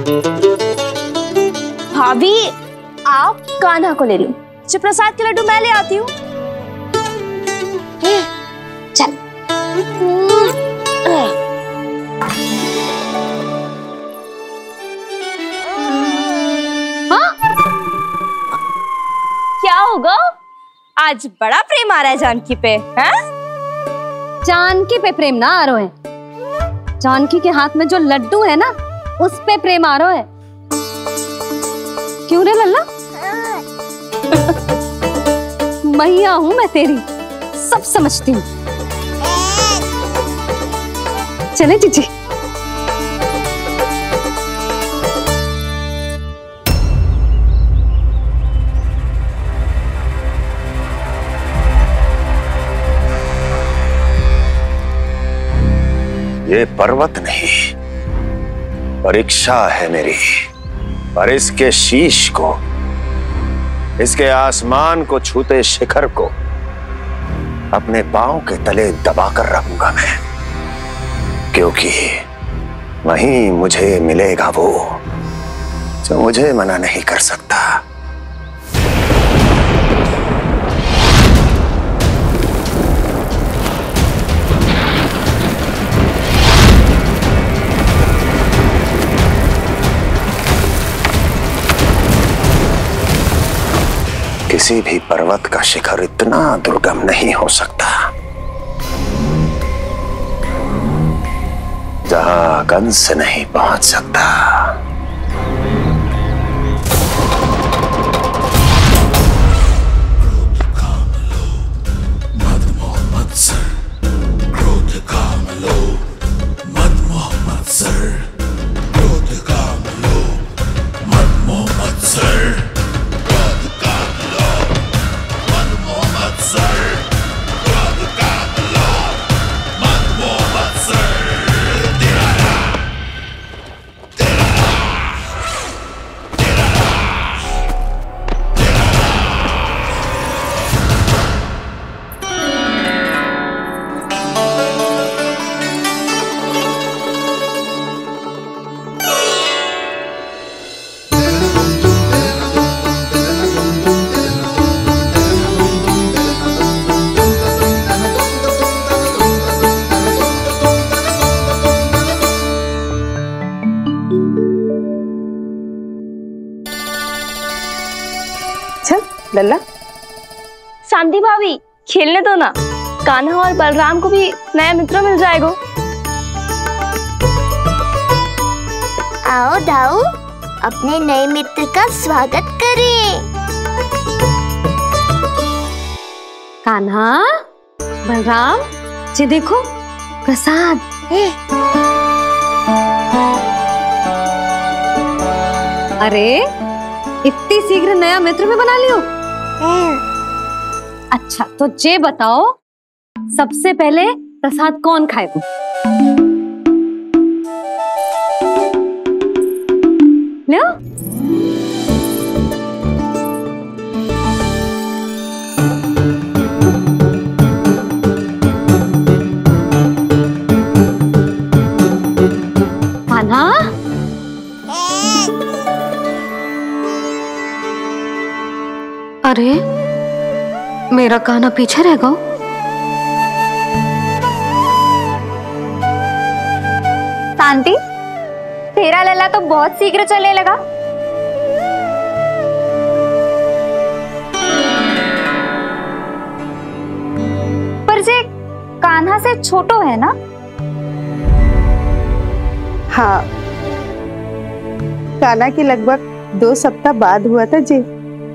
भाभी, आप कान्हा को ले लो, प्रसाद के लड्डू मैं ले आती हूँ। चल। हाँ? क्या होगा? आज बड़ा प्रेम आ रहा है जानकी पे, हैं? जानकी पे प्रेम ना आ रहा है, जानकी के हाथ में जो लड्डू है ना, उस पे प्रेम आ रहा है। क्यों रे लल्ला? मैया हूं मैं तेरी, सब समझती हूँ। चले जीजी। ये पर्वत नहीं, परीक्षा है मेरी, पर इसके शीश को, इसके आसमान को छूते शिखर को अपने पांव के तले दबाकर रखूंगा मैं, क्योंकि वहीं मुझे मिलेगा वो जो मुझे मना नहीं कर सकता। किसी भी पर्वत का शिखर इतना दुर्गम नहीं हो सकता जहां कंस नहीं पहुंच सकता। लल्ला, शांति भाभी, खेलने दो ना, कान्हा और बलराम को भी नया मित्र मिल जाएगा। आओ दाऊ, अपने नए मित्र का स्वागत करें। कान्हा, बलराम, ये देखो प्रसाद। अरे इतनी शीघ्र नया मित्र भी बना लियो? अच्छा तो ये बताओ, सबसे पहले प्रसाद कौन खाएगा? लो। कान्हा, अरे मेरा कान्हा पीछे रह गया। शांति, तेरा लल्ला तो बहुत शीघ्र चलने लगा। पर जे कान्हा से छोटो है ना? हाँ, कान्हा की लगभग दो सप्ताह बाद हुआ था जी।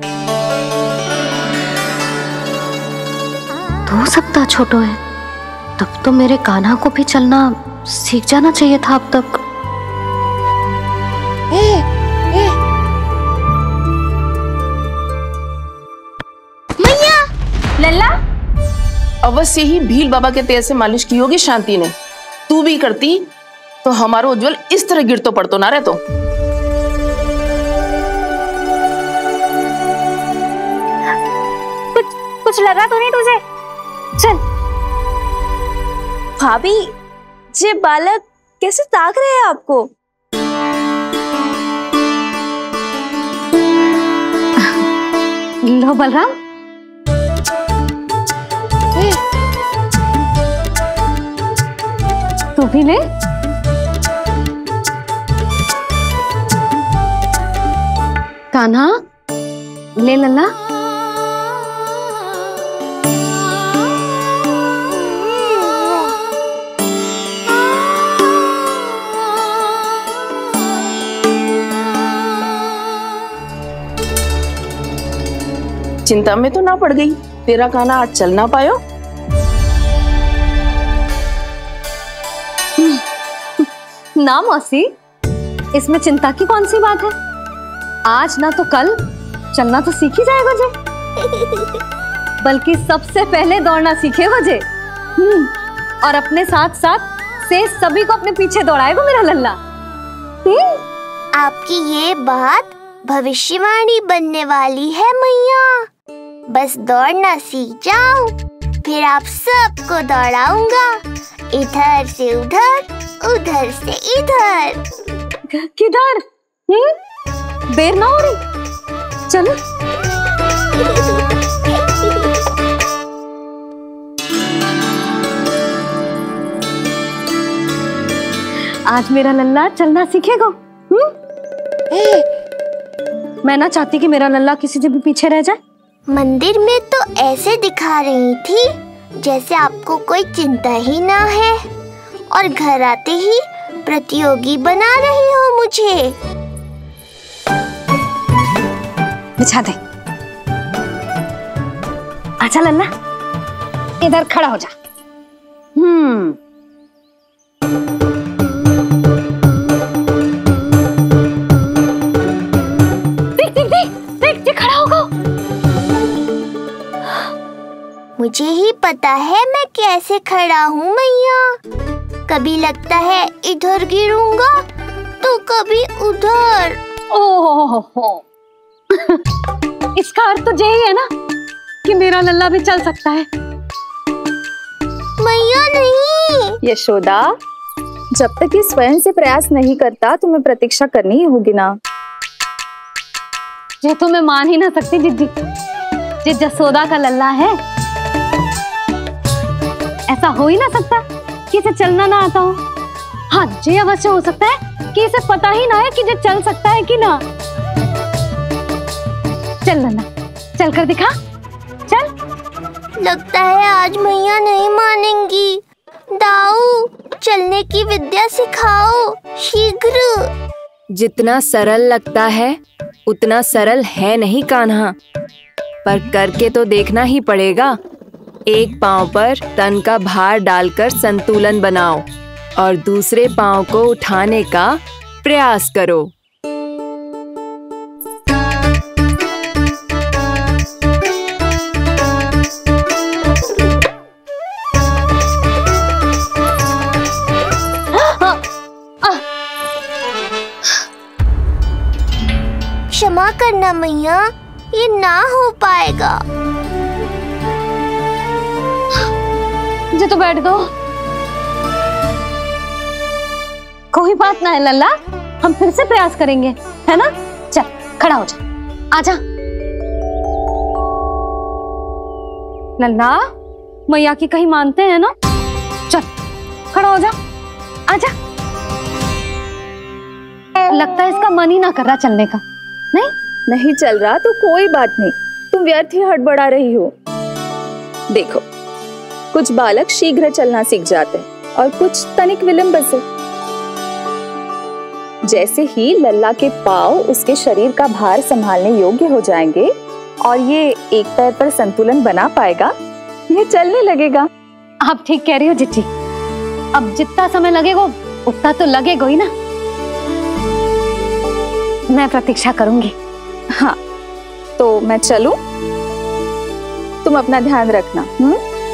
दो सप्ताह छोटो है, तब तो मेरे कान्हा को भी चलना सीख जाना चाहिए था अब तक। ए, ए। मैया! लल्ला, अवश्य ही भील बाबा के तेल से मालिश की होगी शांति ने। तू भी करती तो हमारा उज्जवल इस तरह गिर तो पड़तो ना रहतो। कुछ कुछ लगा तो नहीं तुझे? चल। भाभी, ये बालक कैसे ताक रहे हैं आपको? लो बलराम। तू भी ले। कान्हा, ले लल्ला। चिंता में तो ना पड़ गई, तेरा कान्हा आज चल ना पायो। ना मौसी, इसमें चिंता की कौन सी बात है? आज ना तो कल चलना तो सीख ही जाएगा जे। बल्कि सबसे पहले दौड़ना सीखेगा जे। और अपने साथ साथ से सभी को अपने पीछे दौड़ाएगा मेरा लल्ला। आपकी ये बात भविष्यवाणी बनने वाली है मैया। बस दौड़ना सीख जाओ, फिर आप सबको दौड़ाऊंगा, इधर से उधर, उधर से इधर। किधर? हम्म? देर ना हो रही, चलो। आज मेरा लल्ला चलना सीखेगा। हम्म? मैं ना चाहती कि मेरा लल्ला किसी से भी पीछे रह जाए। मंदिर में तो ऐसे दिखा रही थी जैसे आपको कोई चिंता ही ना है, और घर आते ही प्रतियोगी बना रही हो मुझे। बिछा दे। आजा लल्ला, इधर खड़ा हो जा। हम्म देख देख देख देख देख खड़ा होगा। मुझे ही पता है मैं कैसे खड़ा हूँ मैया। कभी लगता है इधर गिरूंगा तो कभी उधर। ओह इसका अर्थ तो यही है ना कि मेरा लल्ला भी चल सकता है। मैया नहीं। यशोदा, जब तक ये स्वयं से प्रयास नहीं करता तुम्हें प्रतीक्षा करनी ही होगी ना। ये तो मैं मान ही ना सकती जिद्दी, ये यशोदा का लल्ला है। ऐसा हो ही ना सकता कि इसे चलना ना आता हो। हाँ, ये अवश्य हो सकता है कि इसे पता ही ना है कि ये चल सकता है कि ना। चल लल्ला, चल कर दिखा, चल। लगता है आज मैया नहीं मानेंगी। दाऊ, चलने की विद्या सिखाओ शीघ्र। जितना सरल लगता है उतना सरल है नहीं कान्हा, पर करके तो देखना ही पड़ेगा। एक पांव पर तन का भार डालकर संतुलन बनाओ और दूसरे पांव को उठाने का प्रयास करो। क्षमा करना मैया, ये ना हो पाएगा। मुझे तो बैठ दो। कोई बात ना है लल्ला, हम फिर से प्रयास करेंगे, है ना? चल खड़ा हो जा, आजा। लल्ला, मैया की कहीं मानते हैं ना? चल खड़ा हो जा, आजा। लगता है इसका मन ही ना कर रहा चलने का। नहीं नहीं चल रहा तो कोई बात नहीं, तुम व्यर्थ ही हड़बड़ा रही हो। देखो, कुछ बालक शीघ्र चलना सीख जाते हैं और कुछ तनिक विलंब से। जैसे ही लल्ला के पांव उसके शरीर का भार संभालने योग्य हो जाएंगे और ये एक पैर पर संतुलन बना पाएगा, ये चलने लगेगा। आप ठीक कह रही हो जिज्जी। अब जितना समय लगेगा उतना तो लगेगा ही ना। मैं प्रतीक्षा करूंगी। हाँ, तो मैं चलूं? तुम अपना ध्यान रखना। हम्म?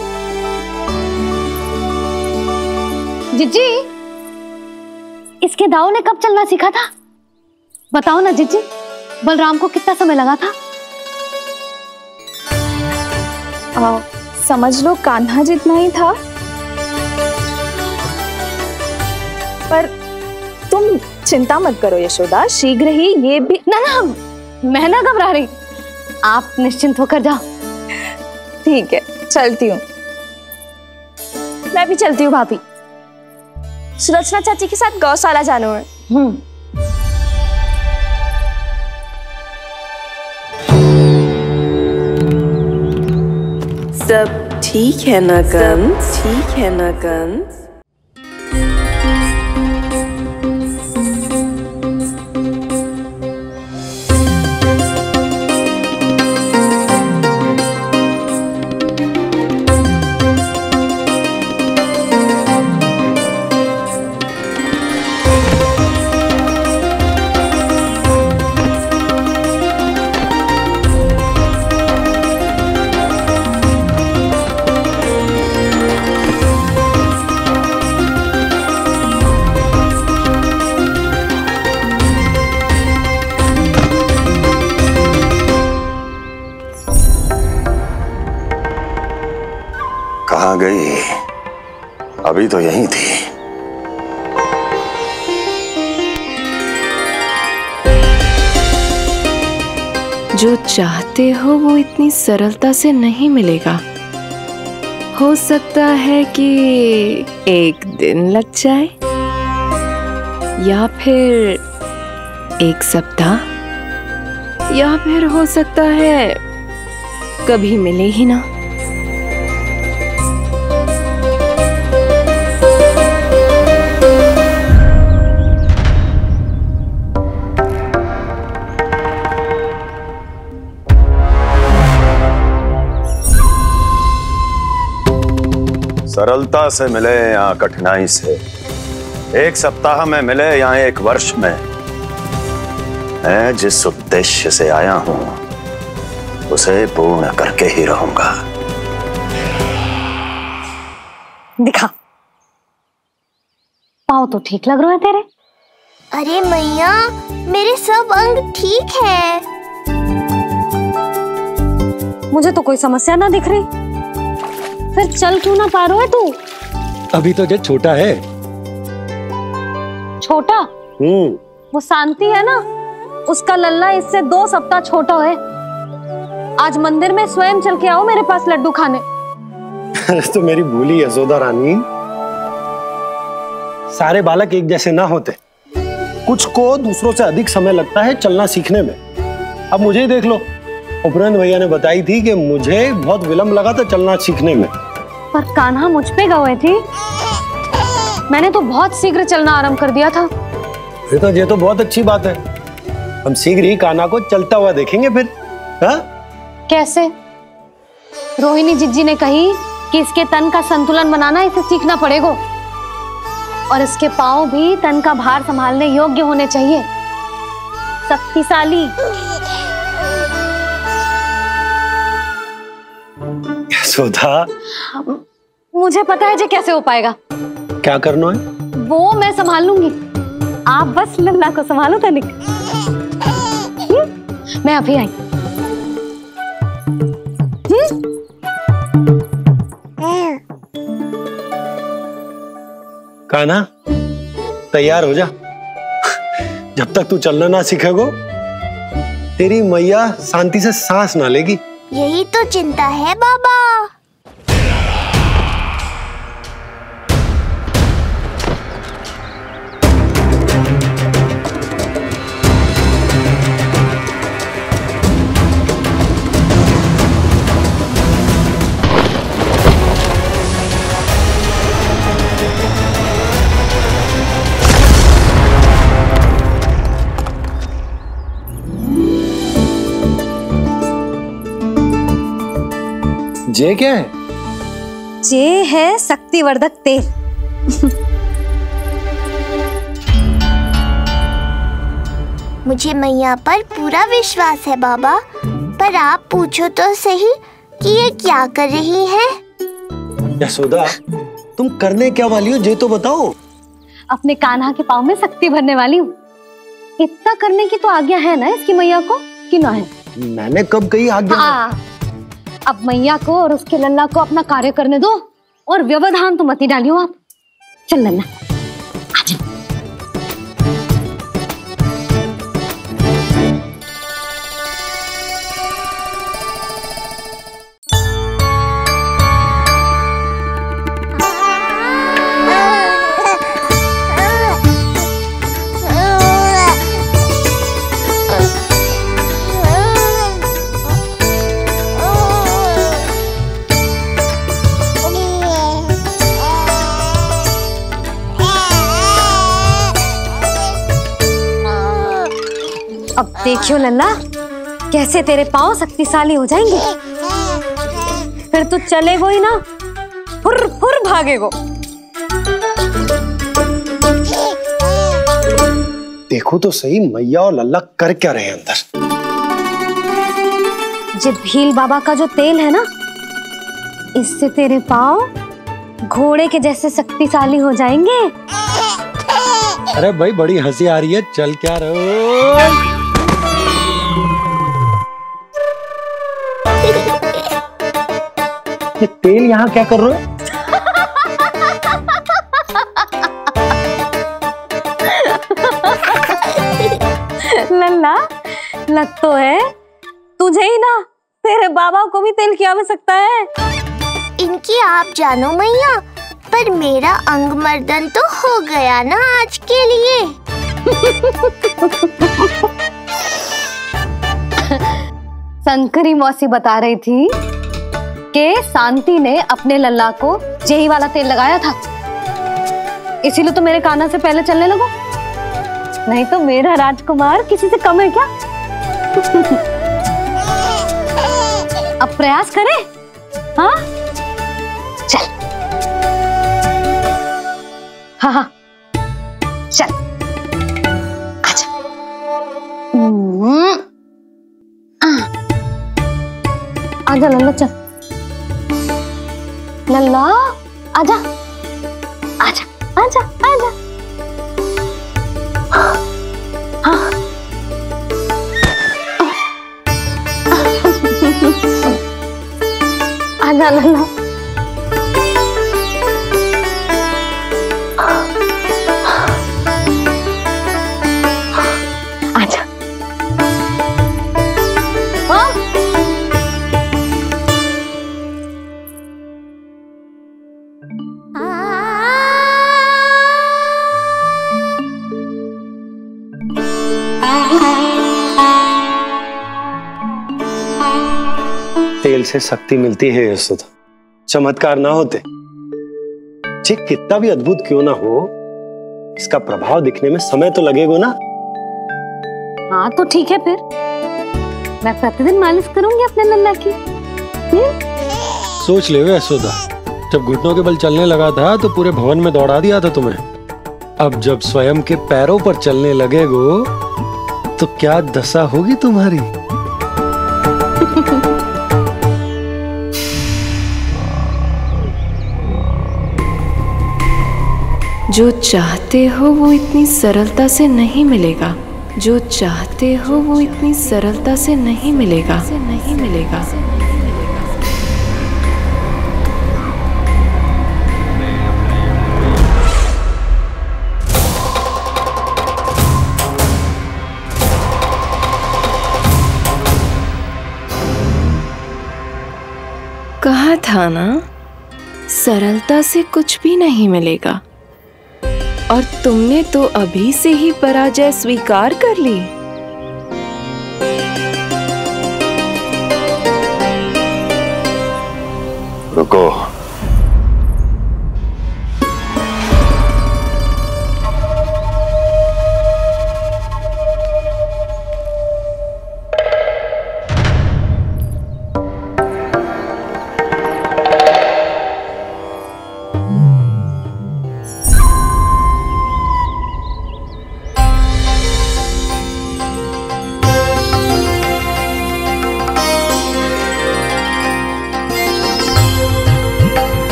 जिज्जी, इसके दाऊ ने कब चलना सीखा था? बताओ ना जिज्जी। बलराम को कितना समय लगा था? आ, समझ लो कान्हा जितना ही था। पर तुम चिंता मत करो यशोदा, शीघ्र ही ये भी। ना ना, मैं ना घबरा रही, आप निश्चिंत होकर जाओ। ठीक है, चलती हूँ। मैं भी चलती हूँ भाभी। सुलोचना चाची के साथ गौशाला जाना है। हम्म। सब ठीक है ना कंस? ठीक है ना कंस? कहाँ गई? अभी तो यहीं थी। जो चाहते हो वो इतनी सरलता से नहीं मिलेगा। हो सकता है कि एक दिन लग जाए या फिर एक सप्ताह, या फिर हो सकता है कभी मिले ही ना। सरलता से मिले या कठिनाई से, एक सप्ताह में मिले या एक वर्ष में, मैं जिस उद्देश्य से आया हूं उसे पूर्ण करके ही रहूंगा। दिखा, पाँव तो ठीक लग रहे हैं तेरे। अरे मैया, मेरे सब अंग ठीक है। मुझे तो कोई समस्या ना दिख रही। फिर चल क्यों ना पा रहा है तू? अभी तो जब छोटा है। छोटा? हम्म। वो शांति है ना, उसका लल्ला इससे दो सप्ताह छोटा है। आज मंदिर में स्वयं चल के आओ मेरे पास लड्डू खाने। तो मेरी भूली यशोदा रानी, सारे बालक एक जैसे ना होते। कुछ को दूसरों से अधिक समय लगता है चलना सीखने में। अब मुझे ही देख लो, उपरांत भैया ने बताई थी कि मुझे बहुत विलंब लगा था चलना सीखने में। पर कान्हा मुझ पे गए थी, मैंने तो बहुत शीघ्र चलना आरंभ कर दिया था। फिर तो ये तो बहुत अच्छी बात है। हम शीघ्र ही कान्हा को चलता हुआ देखेंगे फिर। हा? कैसे? रोहिणी जिज्जी ने कही कि इसके तन का संतुलन बनाना इसे सीखना पड़ेगा और इसके पांव भी तन का भार संभालने योग्य होने चाहिए। शक्तिशाली। यशोदा, मुझे पता है जी कैसे हो पाएगा। क्या करना है? वो मैं संभाल लूंगी, आप बस लल्ला को संभालो तनिक। मैं अभी आई। कान्हा, तैयार हो जा। जब तक तू चलना ना सीखेगो, तेरी मैया शांति से सांस ना लेगी। यही तो चिंता है बाबा। जे क्या है? जे है शक्तिवर्धक तेल। मुझे मैया पर पूरा विश्वास है बाबा, पर आप पूछो तो सही कि ये क्या कर रही है? यशोदा, तुम करने क्या वाली हो, ये तो बताओ। अपने कान्हा के पाँव में शक्ति भरने वाली हूँ। इतना करने की तो आज्ञा है ना इसकी मैया को, कि ना है? मैंने कब कही आज्ञा? हाँ, अब मैया को और उसके लल्ला को अपना कार्य करने दो और व्यवधान तो मत ही डालियो आप। चल लल्ला, आजा। अब देखियो लल्ला, कैसे तेरे पांव शक्तिशाली हो जाएंगे। फिर तू चलेगो ही ना, फुर फुर भागेगो। देखो तो सही, मैया और लल्ला कर क्या रहे हैं अंदर। जो भील बाबा का जो तेल है ना, इससे तेरे पांव घोड़े के जैसे शक्तिशाली हो जाएंगे। अरे भाई, बड़ी हंसी आ रही है, चल क्या रहो। ये तेल यहाँ क्या कर रहे हो? लल्ला, लग तो है तुझे ही ना, तेरे बाबा को भी तेल की आवश्यकता है। इनकी आप जानो मैया, पर मेरा अंग मर्दन तो हो गया ना आज के लिए। शंकरी मौसी बता रही थी कि शांति ने अपने लल्ला को यही वाला तेल लगाया था, इसीलिए तो मेरे कान्हा से पहले चलने लगो। नहीं तो मेरा राजकुमार किसी से कम है क्या? अब प्रयास करें, हाँ? चल, हाँ हाँ, चल, आजा। आजा लल्ला, चल लल्ला, आजा आजा आजा आजा। हाँ, आजा लल्ला। आजा। हाँ? तेल से शक्ति मिलती है यशोदा, चमत्कार ना होते, जे कितना भी अद्भुत क्यों ना हो, इसका प्रभाव दिखने में समय तो लगेगा ना। हाँ तो ठीक है, फिर मैं प्रतिदिन मालिश करूंगी अपने लल्ला की। सोच ले यशोदा, जब घुटनों के बल चलने लगा था तो पूरे भवन में दौड़ा दिया था तुम्हें। अब जब स्वयं के पैरों पर चलने लगेगो तो क्या दशा होगी तुम्हारी। जो चाहते हो वो इतनी सरलता से नहीं मिलेगा, जो चाहते हो वो इतनी सरलता से नहीं मिलेगा, से नहीं मिलेगा। कहा था ना, सरलता से कुछ भी नहीं मिलेगा। और तुमने तो अभी से ही पराजय स्वीकार कर ली। रुको,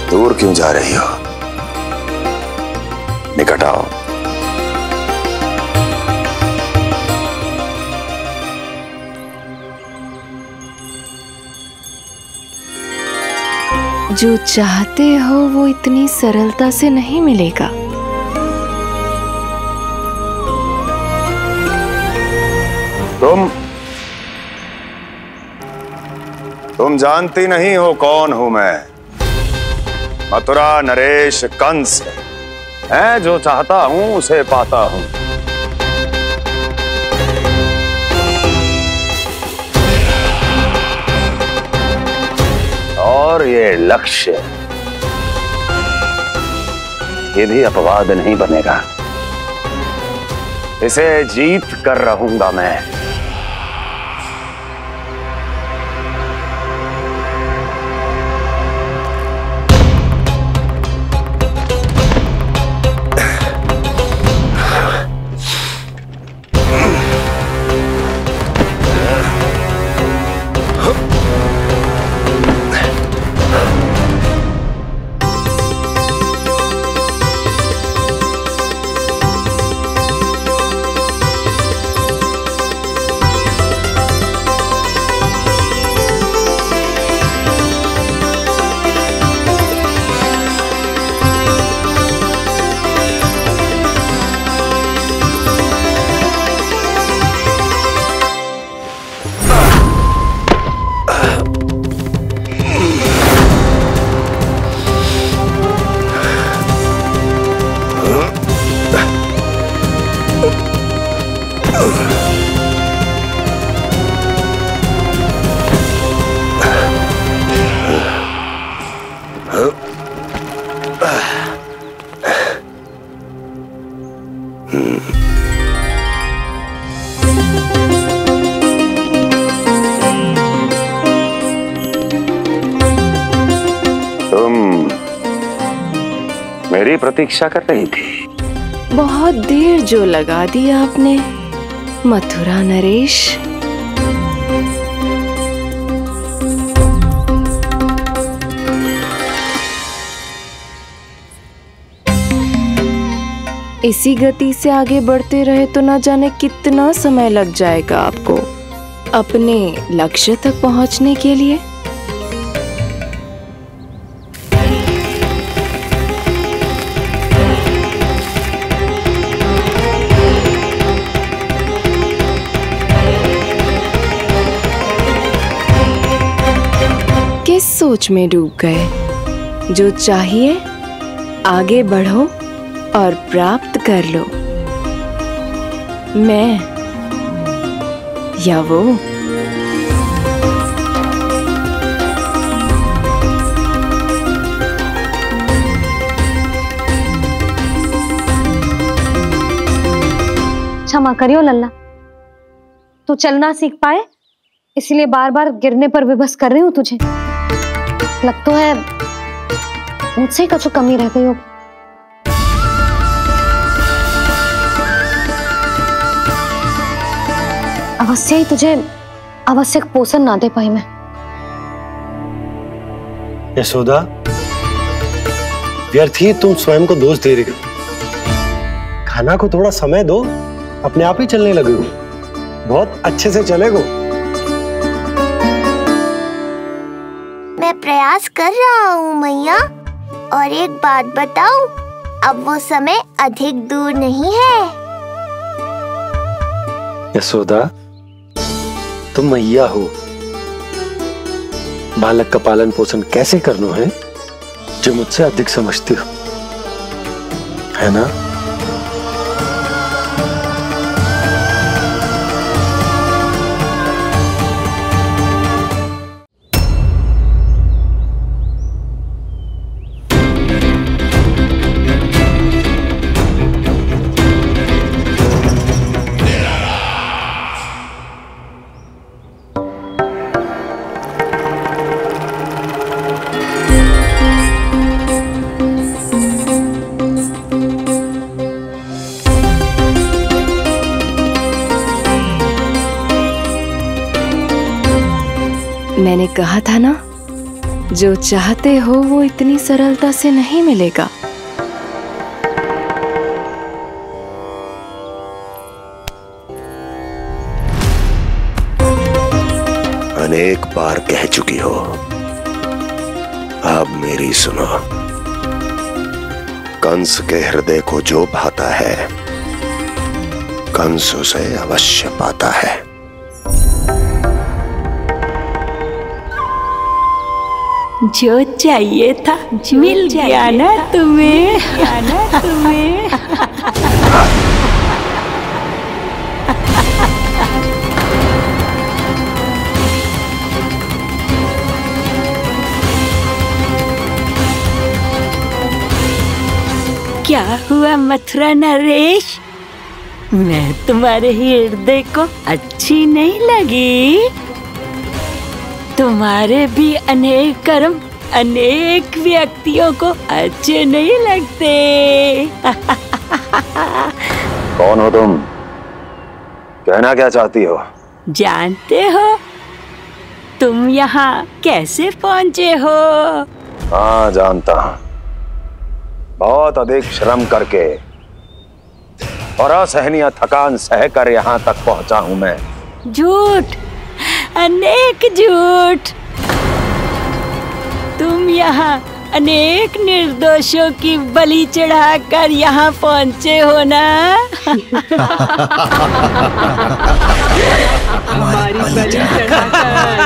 दूर क्यों जा रही हो? निकट आओ। जो चाहते हो वो इतनी सरलता से नहीं मिलेगा। तुम तुम जानती नहीं हो कौन हूं मैं। मथुरा नरेश कंस है, जो चाहता हूं उसे पाता हूं। और ये लक्ष्य, ये भी अपवाद नहीं बनेगा। इसे जीत कर रहूंगा मैं। मेरी प्रतीक्षा कर रही थी। बहुत देर जो लगा दी आपने मथुरा नरेश। इसी गति से आगे बढ़ते रहे तो ना जाने कितना समय लग जाएगा आपको अपने लक्ष्य तक पहुंचने के लिए। किस सोच में डूब गए? जो चाहिए आगे बढ़ो और प्राप्त कर लो। मैं या वो? क्षमा करियो लल्ला, तू चलना सीख पाए इसलिए बार बार गिरने पर विवश कर रही हूँ तुझे। लग तो है मुझसे कुछ कमी रह गई हो। अवश्य ही तुझे आवश्यक पोषण ना दे पाई मैं। यशोदा, व्यर्थ ही तुम स्वयं को दोष दे रही हो। खाना को थोड़ा समय दो, अपने आप ही चलने लगेगो। बहुत अच्छे से चलेगो। मैं प्रयास कर रहा हूँ मैया। और एक बात बताऊं, अब वो समय अधिक दूर नहीं है। यशोदा, तुम मैया हो। बालक का पालन पोषण कैसे करना है जो मुझसे अधिक समझती हो, है ना? मैंने कहा था ना, जो चाहते हो वो इतनी सरलता से नहीं मिलेगा। अनेक बार कह चुकी हो, अब मेरी सुनो। कंस के हृदय को जो भाता है, कंस उसे अवश्य पाता है। जो चाहिए था मिल गया ना तुम्हें, ना तुम्हें। क्या हुआ मथुरा नरेश, मैं तुम्हारे हृदय को अच्छी नहीं लगी? तुम्हारे भी अनेक कर्म अनेक व्यक्तियों को अच्छे नहीं लगते। कौन हो तुम? कहना क्या चाहती हो? जानते हो तुम यहाँ कैसे पहुँचे हो? हाँ जानता हूँ। बहुत अधिक श्रम करके और असहनीय थकान सहकर यहाँ तक पहुँचा हूँ मैं। झूठ, अनेक झूठ। तुम यहाँ अनेक निर्दोषों की बलि चढ़ाकर यहाँ पहुँचे हो ना? हमारी बलि चढ़ाकर,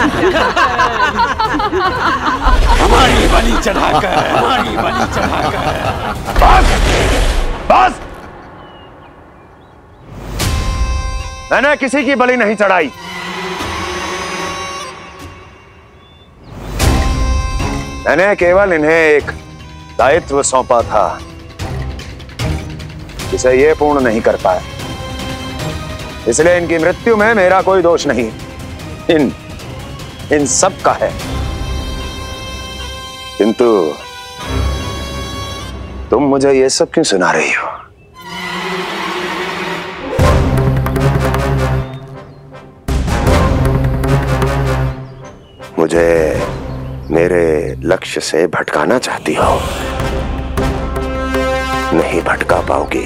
हमारी बलि चढ़ाकर, हमारी बलि चढ़ाकर। बस, बस। मैंने किसी की बलि नहीं चढ़ाई। मैंने केवल इन्हें एक दायित्व सौंपा था जिसे ये पूर्ण नहीं कर पाए, इसलिए इनकी मृत्यु में मेरा कोई दोष नहीं, इन इन सब का है। किंतु तुम मुझे ये सब क्यों सुना रही हो? मुझे मेरे लक्ष्य से भटकाना चाहती हो? नहीं भटका पाओगी।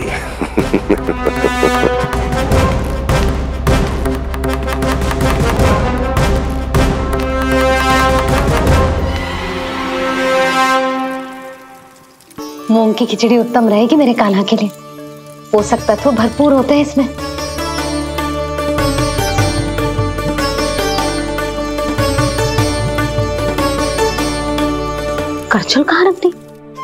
मूंग की खिचड़ी उत्तम रहेगी मेरे कान्हा के लिए। पोषक तत्व भरपूर होते हैं इसमें। करछुल कहाँ रख दी?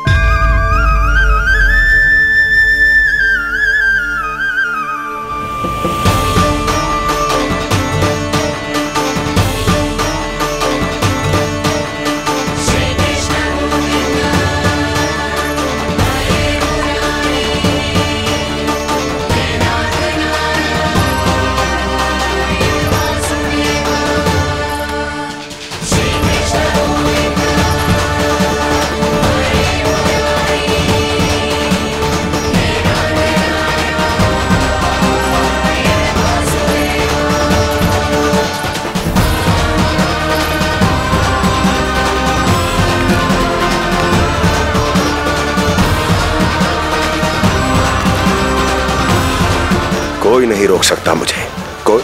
कोई नहीं रोक सकता मुझे। कोई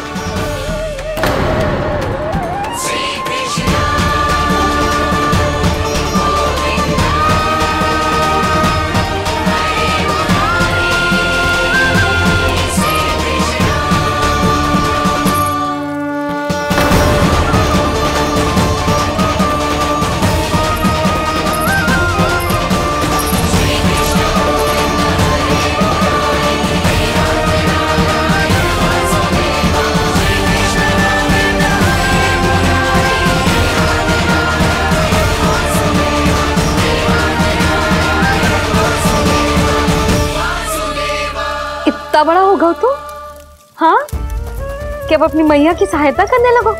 बड़ा होगा तो हाँ क्या अब अपनी मैया की सहायता करने लगो?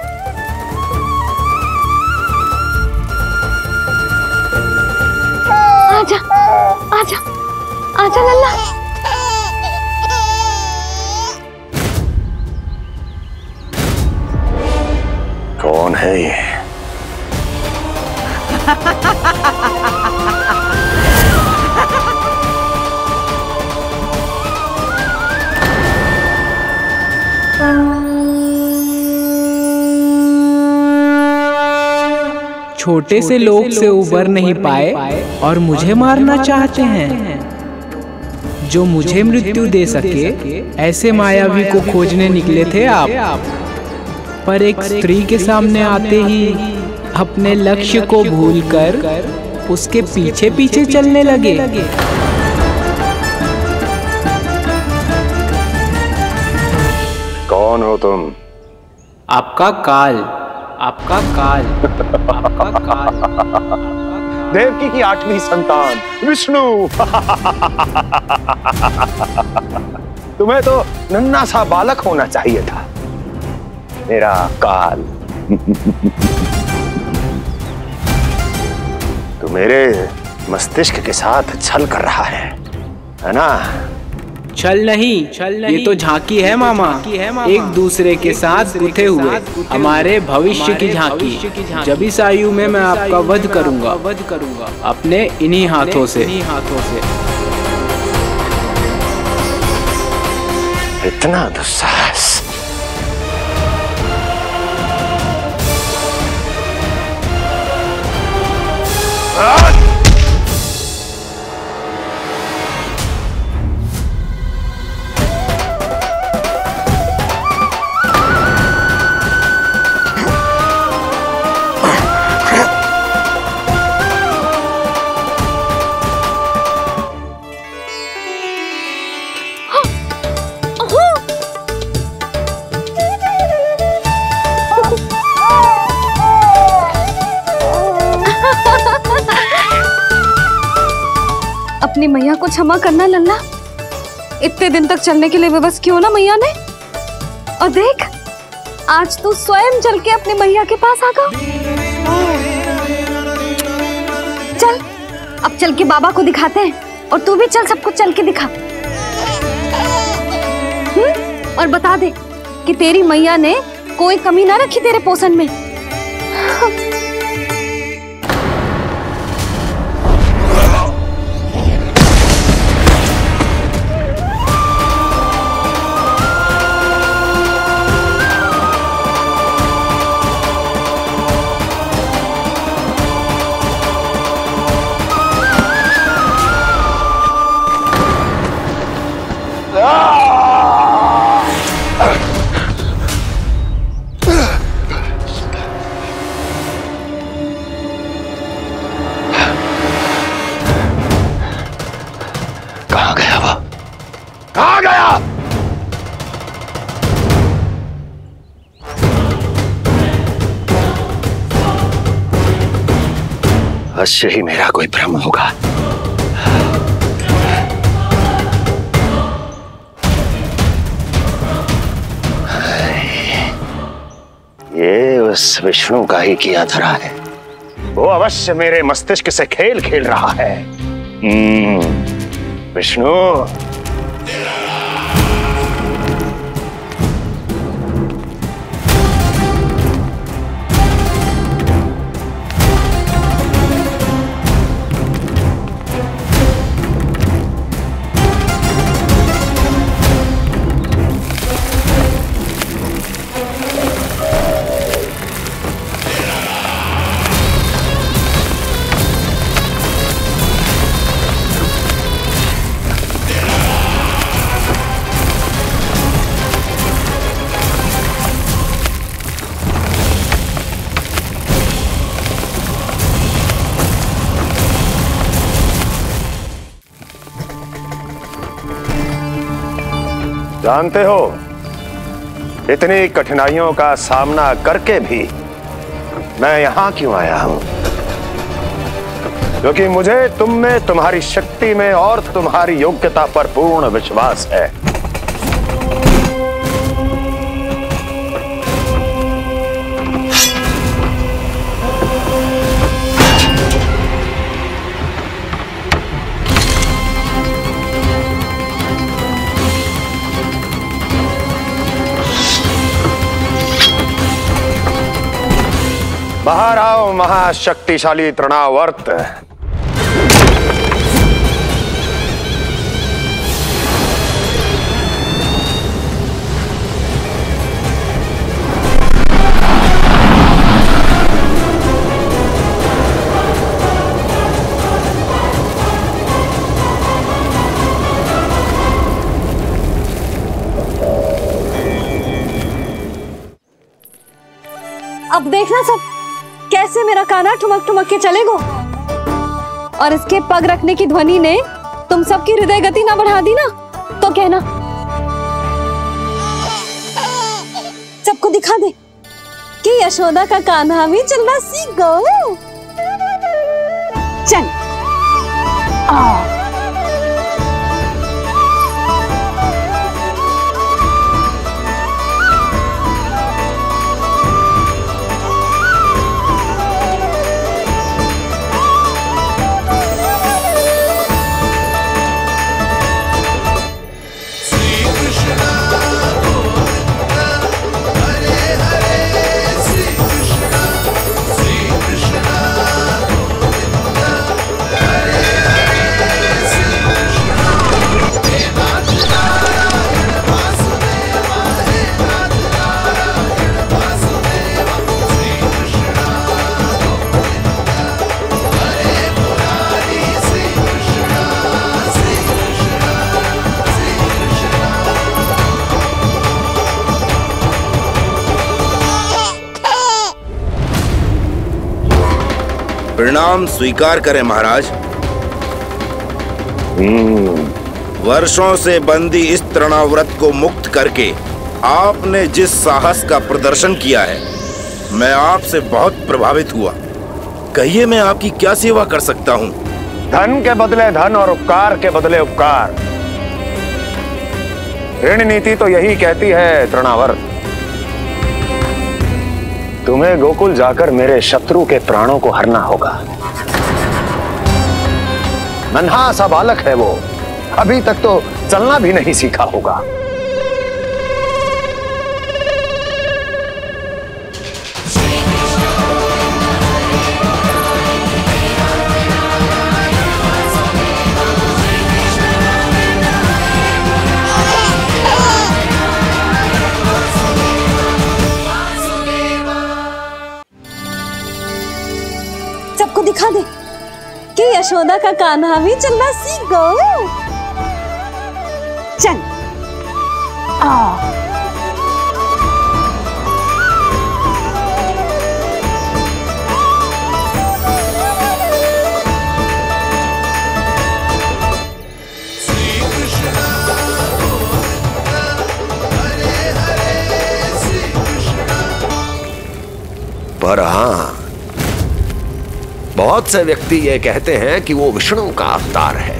आजा आजा आजा लल्ला। कौन है ये? छोटे से लोग से उबर नहीं पाए और मुझे मारना चाहते हैं। जो मुझे मृत्यु दे सके ऐसे मायावी को खोजने निकले थे आप, पर एक स्त्री के सामने आते ही अपने लक्ष्य को भूलकर उसके पीछे पीछे चलने लगे। कौन हो तुम? आपका काल, आपका काल, आपका काल। देवकी की आठवीं संतान विष्णु। तुम्हें तो नन्हा सा बालक होना चाहिए था, मेरा काल। तू मेरे मस्तिष्क के साथ छल कर रहा है, है ना? छल नहीं, छल नहीं, ये तो झांकी है मामा, है मामा। एक दूसरे के साथ गुथे हुए हमारे भविष्य की झांकी। जब इस आयु में मैं आपका वध करूंगा, वध करूंगा अपने इन्हीं हाथों से, इन्हीं हाथों से। इतना दुस्साहस! अपनी मैया को क्षमा करना लल्ला। इतने दिन तक चलने के लिए विवश क्यों ना मैया ने। और देख, आज तू स्वयं चल के अपनी मैया के पास आ गया। चल, अब चल के बाबा को दिखाते हैं, और तू भी चल, सबको चल के दिखा। हम्म? और बता दे कि तेरी मैया ने कोई कमी ना रखी तेरे पोषण में। अवश्य ही मेरा कोई भ्रम होगा। ये उस विष्णु का ही किया धरा है। वो अवश्य मेरे मस्तिष्क से खेल खेल रहा है। विष्णु, जानते हो, इतनी कठिनाइयों का सामना करके भी मैं यहां क्यों आया हूं? क्योंकि मुझे तुम में, तुम्हारी शक्ति में और तुम्हारी योग्यता पर पूर्ण विश्वास है। बाहर आओ महाशक्तिशाली तृणावर्त। अब देखना सब कैसे मेरा काना ठुमक ठुमक के चलेगो, और इसके पग रखने की ध्वनि ने तुम सबकी हृदय गति ना बढ़ा दी ना, तो कहना। सबको दिखा दे कि यशोदा का कान्हा भी चलना सीख गो। चल आ प्रणाम स्वीकार करें महाराज। वर्षों से बंदी इस तृणाव्रत को मुक्त करके आपने जिस साहस का प्रदर्शन किया है, मैं आपसे बहुत प्रभावित हुआ। कहिए मैं आपकी क्या सेवा कर सकता हूँ? धन के बदले धन और उपकार के बदले उपकार, ऋण नीति तो यही कहती है तृणावर्त। तुम्हें गोकुल जाकर मेरे शत्रु के प्राणों को हरना होगा। नन्हा सा बालक है वो, अभी तक तो चलना भी नहीं सीखा होगा। दिखा दे कि यशोदा का कान्हा भी चलना सीख गो। चल आ पर हाँ, बहुत से व्यक्ति ये कहते हैं कि वो विष्णु का अवतार है।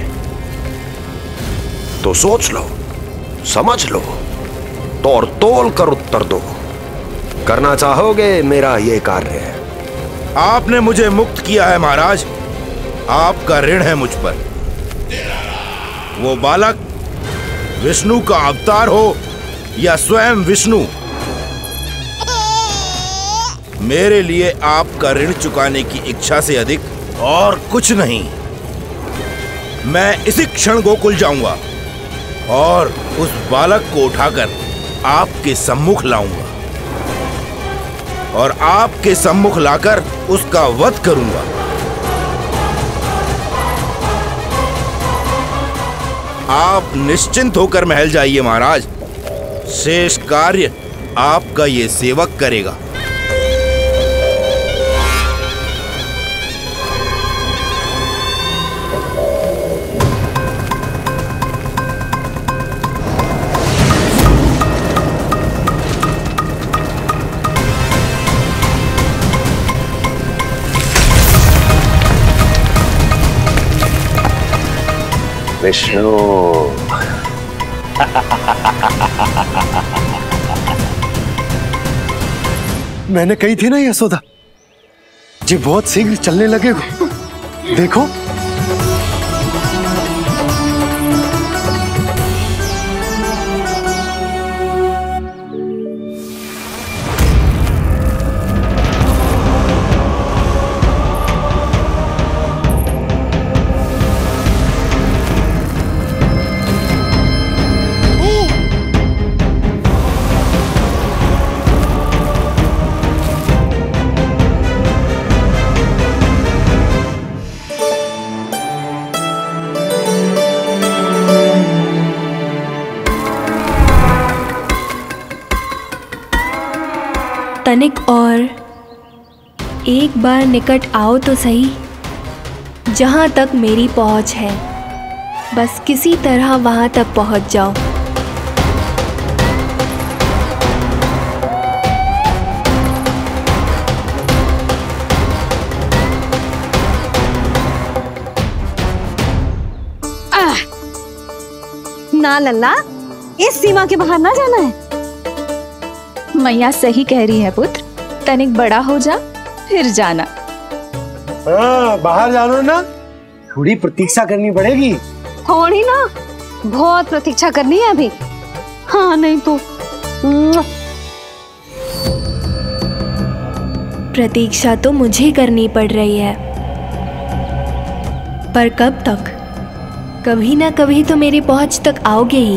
तो सोच लो, समझ लो, तोड़ तोल कर उत्तर दो। करना चाहोगे मेरा ये कार्य? आपने मुझे मुक्त किया है महाराज, आपका ऋण है मुझ पर। वो बालक विष्णु का अवतार हो या स्वयं विष्णु, मेरे लिए आपका ऋण चुकाने की इच्छा से अधिक और कुछ नहीं। मैं इसी क्षण गोकुल जाऊंगा और उस बालक को उठाकर आपके सम्मुख लाऊंगा और आपके सम्मुख लाकर उसका वध करूंगा। आप निश्चिंत होकर महल जाइए महाराज, शेष कार्य आपका ये सेवक करेगा। विष्णु मैंने कही थी ना यशोदा जी, बहुत शीघ्र चलने लगेगा। देखो तनिक और एक बार निकट आओ तो सही, जहाँ तक मेरी पहुँच है, बस किसी तरह वहाँ तक पहुँच जाओ। ना लल्ला, इस सीमा के बाहर ना जाना है। मैया सही कह रही है पुत्र, तनिक बड़ा हो जा फिर जाना। हाँ, बाहर जाना ना, थोड़ी प्रतीक्षा करनी पड़ेगी। थोड़ी ना, बहुत प्रतीक्षा करनी है अभी। हाँ नहीं तो। प्रतीक्षा तो मुझे करनी पड़ रही है, पर कब तक? कभी ना कभी तो मेरी पहुंच तक आओगे ही।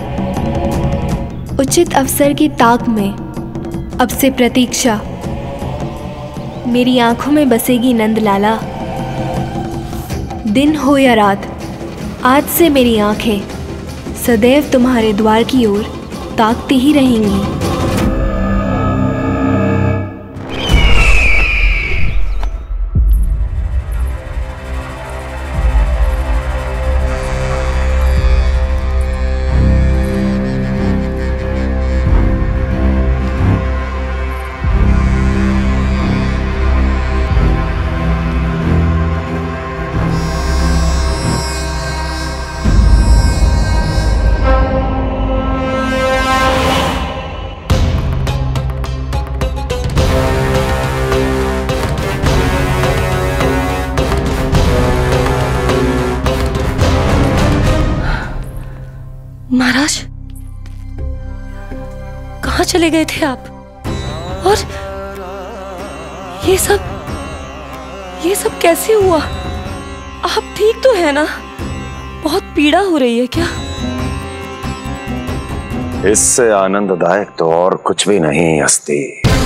उचित अवसर की ताक में अब से प्रतीक्षा मेरी आंखों में बसेगी नंदलाला। दिन हो या रात, आज से मेरी आंखें सदैव तुम्हारे द्वार की ओर ताकती ही रहेंगी। महाराज, कहाँ चले गए थे आप? और ये सब ये सब कैसे हुआ? आप ठीक तो है ना? बहुत पीड़ा हो रही है क्या? इससे आनंददायक तो और कुछ भी नहीं हस्ती।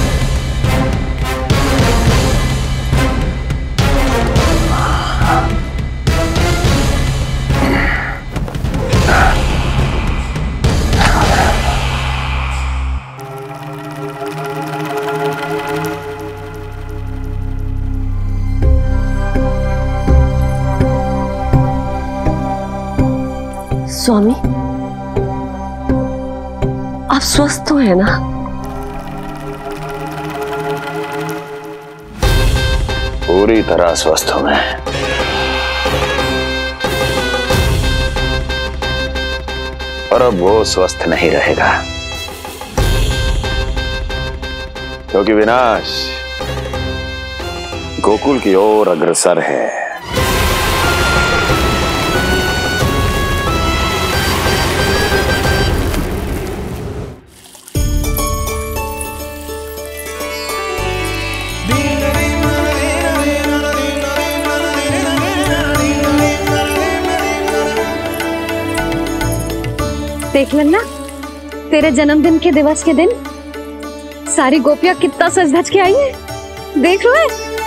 स्वामी, आप स्वस्थ तो है ना? पूरी तरह स्वस्थ हूं मैं। और अब वो स्वस्थ नहीं रहेगा, क्योंकि विनाश गोकुल की ओर अग्रसर है। देख लेना, तेरे जन्मदिन के दिवस के दिन सारी गोपियां कितना सज धज के आई है। देख लो है।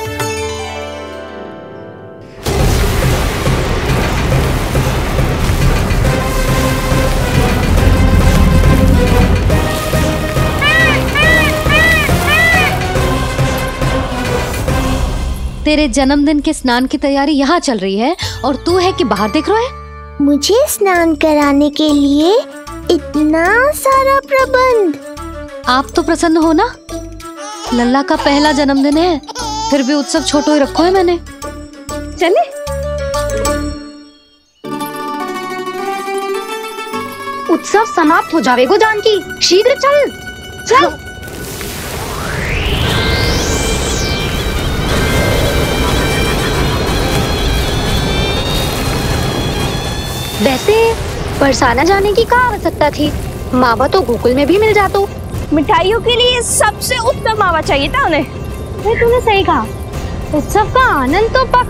तेरे जन्मदिन के स्नान की तैयारी यहाँ चल रही है और तू है कि बाहर देख रहा है। मुझे स्नान कराने के लिए इतना सारा प्रबंध। आप तो प्रसन्न हो ना? लल्ला का पहला जन्मदिन है, फिर भी उत्सव छोटो ही रखो है मैंने। चले? उत्सव समाप्त हो जाएगा जानकी, शीघ्र चल चल। वैसे बरसाना जाने की क्या आवश्यकता थी? मावा तो गोकुल में भी मिल जातो। मिठाइयों के लिए सबसे उत्तम मावा चाहिए था उन्हें। भाई तूने सही कहा, उत्सव का आनंद तो पक।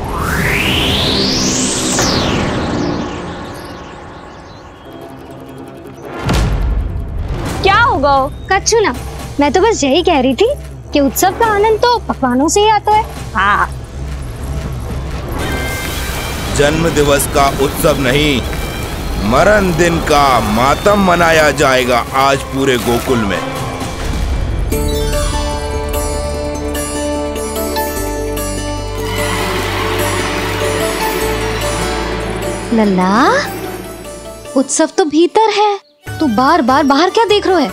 क्या होगा? कच्छू ना, मैं तो बस यही कह रही थी कि उत्सव का आनंद तो पकवानों से ही आता है। हाँ, जन्म दिवस का उत्सव नहीं, मरण दिन का मातम मनाया जाएगा आज पूरे गोकुल में। लल्ला, उत्सव तो भीतर है, तू बार बार बाहर क्या देख रहे है?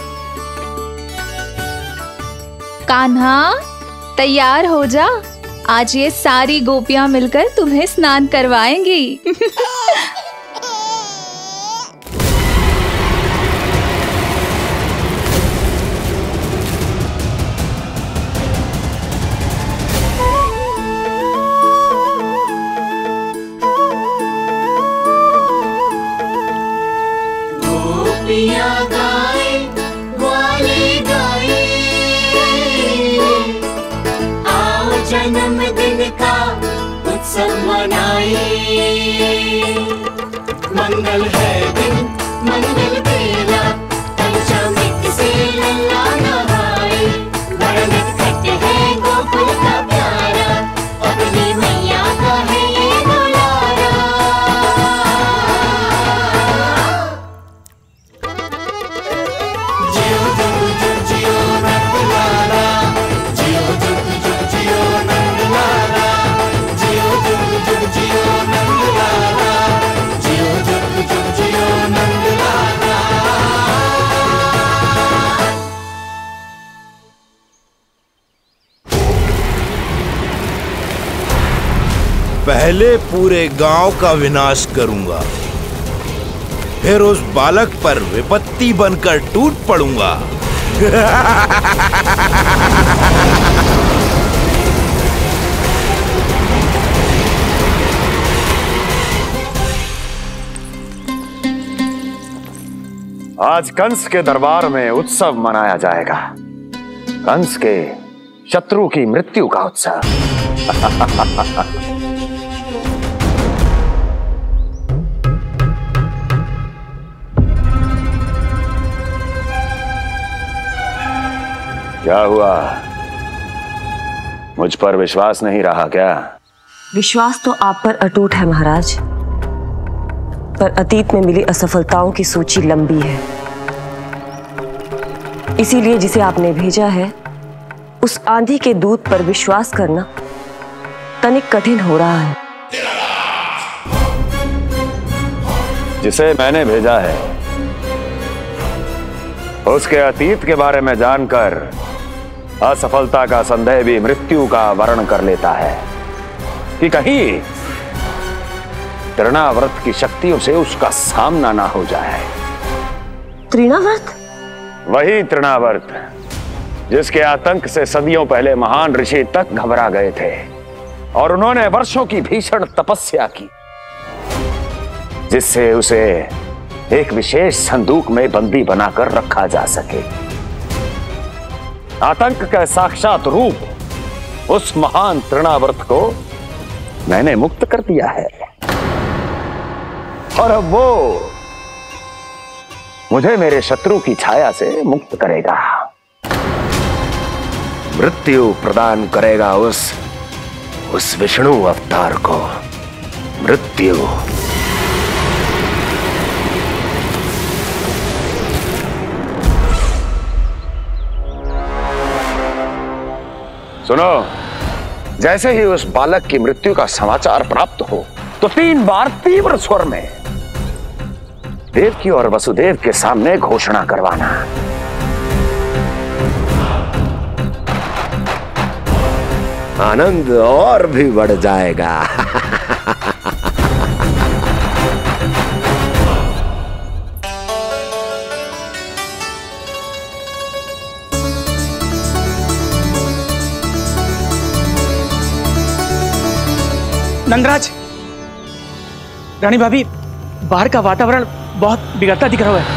कान्हा, तैयार हो जा, आज ये सारी गोपियां मिलकर तुम्हें स्नान करवाएंगी। जन्मदिन का उत्सव मनाए, मंगल है दिन मंगल बेला, पंचामृत से लल्ला नहाए, बड़ा नटखट है गोकुल का प्यारा, अपनी मैया का है ये दुलारा। जियो जुग जुग जियो नंदलाला, जियो जुग जुग जियो नंदलाला, जियो जुग जुग जियो नंदलाला, जियो जुग जुग जियो नंदलाला। पहले पूरे गांव का विनाश करूंगा, फिर उस बालक पर विपत्ति बनकर टूट पड़ूंगा। आज कंस के दरबार में उत्सव मनाया जाएगा, कंस के शत्रु की मृत्यु का उत्सव। क्या हुआ, मुझ पर विश्वास नहीं रहा क्या? विश्वास तो आप पर अटूट है महाराज, पर अतीत में मिली असफलताओं की सूची लंबी है, इसीलिए जिसे आपने भेजा है उस आंधी के दूत पर विश्वास करना तनिक कठिन हो रहा है। जिसे मैंने भेजा है उसके अतीत के बारे में जानकर असफलता का संदेह भी मृत्यु का वर्ण कर लेता है कि कहीं तृणाव्रत की शक्तियों से उसका सामना ना हो जाए। तृणाव्रत? वही तृणाव्रत जिसके आतंक से सदियों पहले महान ऋषि तक घबरा गए थे और उन्होंने वर्षों की भीषण तपस्या की, जिससे उसे एक विशेष संदूक में बंदी बनाकर रखा जा सके। आतंक का साक्षात रूप उस महान तृणाव्रत को मैंने मुक्त कर दिया है और अब वो मुझे मेरे शत्रु की छाया से मुक्त करेगा, मृत्यु प्रदान करेगा उस उस विष्णु अवतार को मृत्यु। सुनो, जैसे ही उस बालक की मृत्यु का समाचार प्राप्त हो तो तीन बार तीव्र स्वर में देवकी और वसुदेव के सामने घोषणा करवाना। आनंद और भी बढ़ जाएगा। नंदराज, रानी भाभी, बाहर का वातावरण बहुत बिगड़ता दिख रहा है।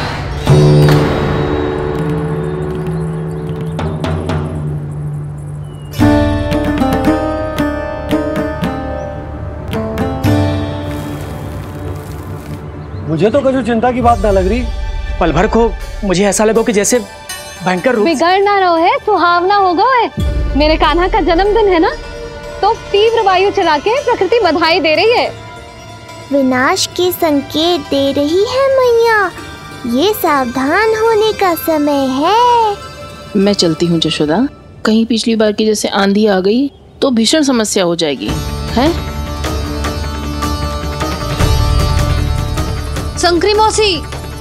मुझे तो कभी चिंता की बात ना लग रही। पल भर को मुझे ऐसा लगा कि जैसे भयंकर रूप बिगड़ ना रहो है, सुहावना होगा है। मेरे कान्हा का जन्मदिन है ना, तो तीव्र वायु चला के प्रकृति बधाई दे रही है। विनाश के संकेत दे रही है मैया, ये सावधान होने का समय है। मैं चलती हूँ यशोदा, कहीं पिछली बार की जैसे आंधी आ गई तो भीषण समस्या हो जाएगी, है? संक्री मौसी,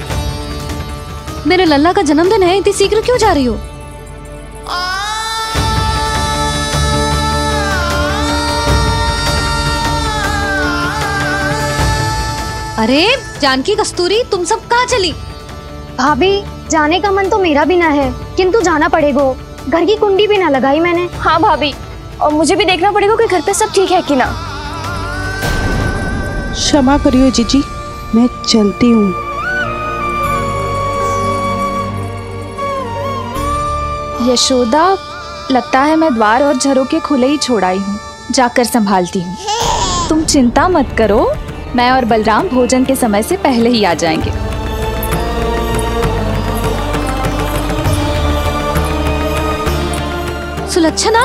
मेरे लल्ला का जन्मदिन है, इतनी शीघ्र क्यों जा रही हो? अरे जानकी, कस्तूरी, तुम सब कहाँ चली? भाभी, जाने का मन तो मेरा भी ना है, किंतु जाना पड़ेगा। घर की कुंडी भी ना लगाई मैंने। हाँ भाभी, और मुझे भी देखना पड़ेगा कि घर पे सब ठीक है कि ना। क्षमा करियो जीजी, मैं चलती हूँ। यशोदा, लगता है मैं द्वार और झरोके खुले ही छोड़ आई हूँ, जाकर संभालती हूँ। तुम चिंता मत करो, मैं और बलराम भोजन के समय से पहले ही आ जाएंगे। सुलक्षणा,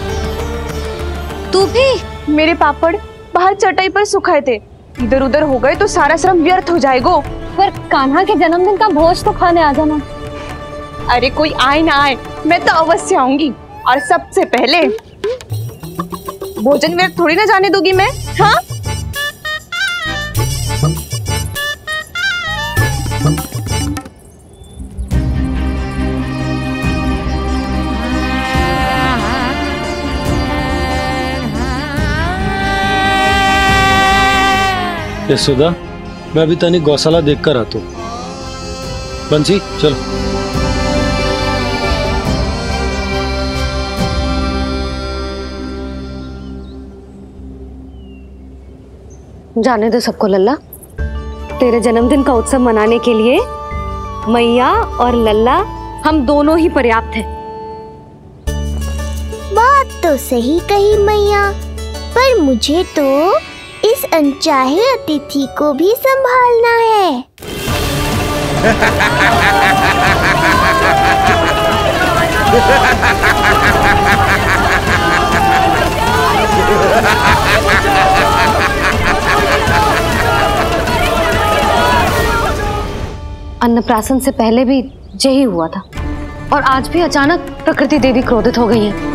तू भी? मेरे पापड़ बाहर चटाई पर सुखाए थे, इधर उधर हो गए तो सारा श्रम व्यर्थ हो जाएगा। पर कान्हा के जन्मदिन का भोज तो खाने आ जाना। अरे कोई आए ना आए, मैं तो अवश्य आऊंगी, और सबसे पहले भोजन व्यर्थ थोड़ी ना जाने दूंगी मैं। हाँ, यशोदा, मैं अभी तनिक गौशाला देख कर आता हूँ। बंसी, चलो। जाने दो सबको लल्ला, तेरे जन्मदिन का उत्सव मनाने के लिए मैया और लल्ला हम दोनों ही पर्याप्त हैं। बात तो सही कही मैया, पर मुझे तो इस अनचाहे अतिथि को भी संभालना है। अन्नप्राशन से पहले भी यही हुआ था, और आज भी अचानक प्रकृति देवी क्रोधित हो गई है।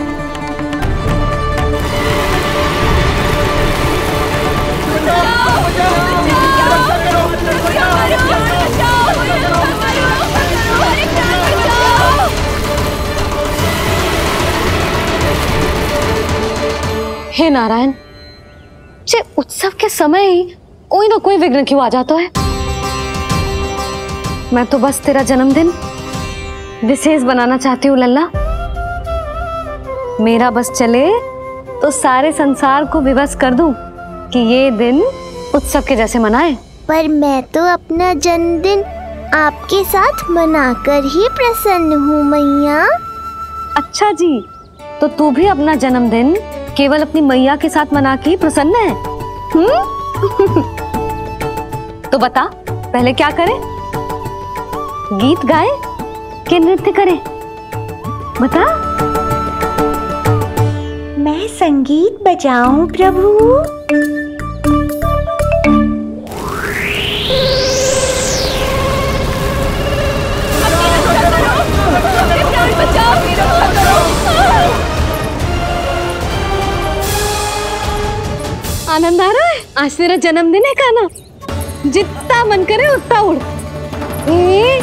हे नारायण, जे उत्सव के समय ही कोई ना कोई विघ्न क्यों आ जाता है? मैं तो बस तेरा जन्मदिन विशेष बनाना चाहती हूँ लल्ला। मेरा बस चले तो सारे संसार को विवश कर दूं कि ये दिन उत्सव के जैसे मनाए। पर मैं तो अपना जन्मदिन आपके साथ मनाकर ही प्रसन्न हूँ मैया। अच्छा जी, तो तू भी अपना जन्मदिन केवल अपनी मैया के साथ मना के ही प्रसन्न है? हम्म? तो बता, पहले क्या करें? गीत गाए कि नृत्य करें? बता। मैं संगीत बजाऊं प्रभु? आनंद आ रहा है? आज तेरा जन्मदिन है कान्हा, जितना मन करे उतना उड़। ए,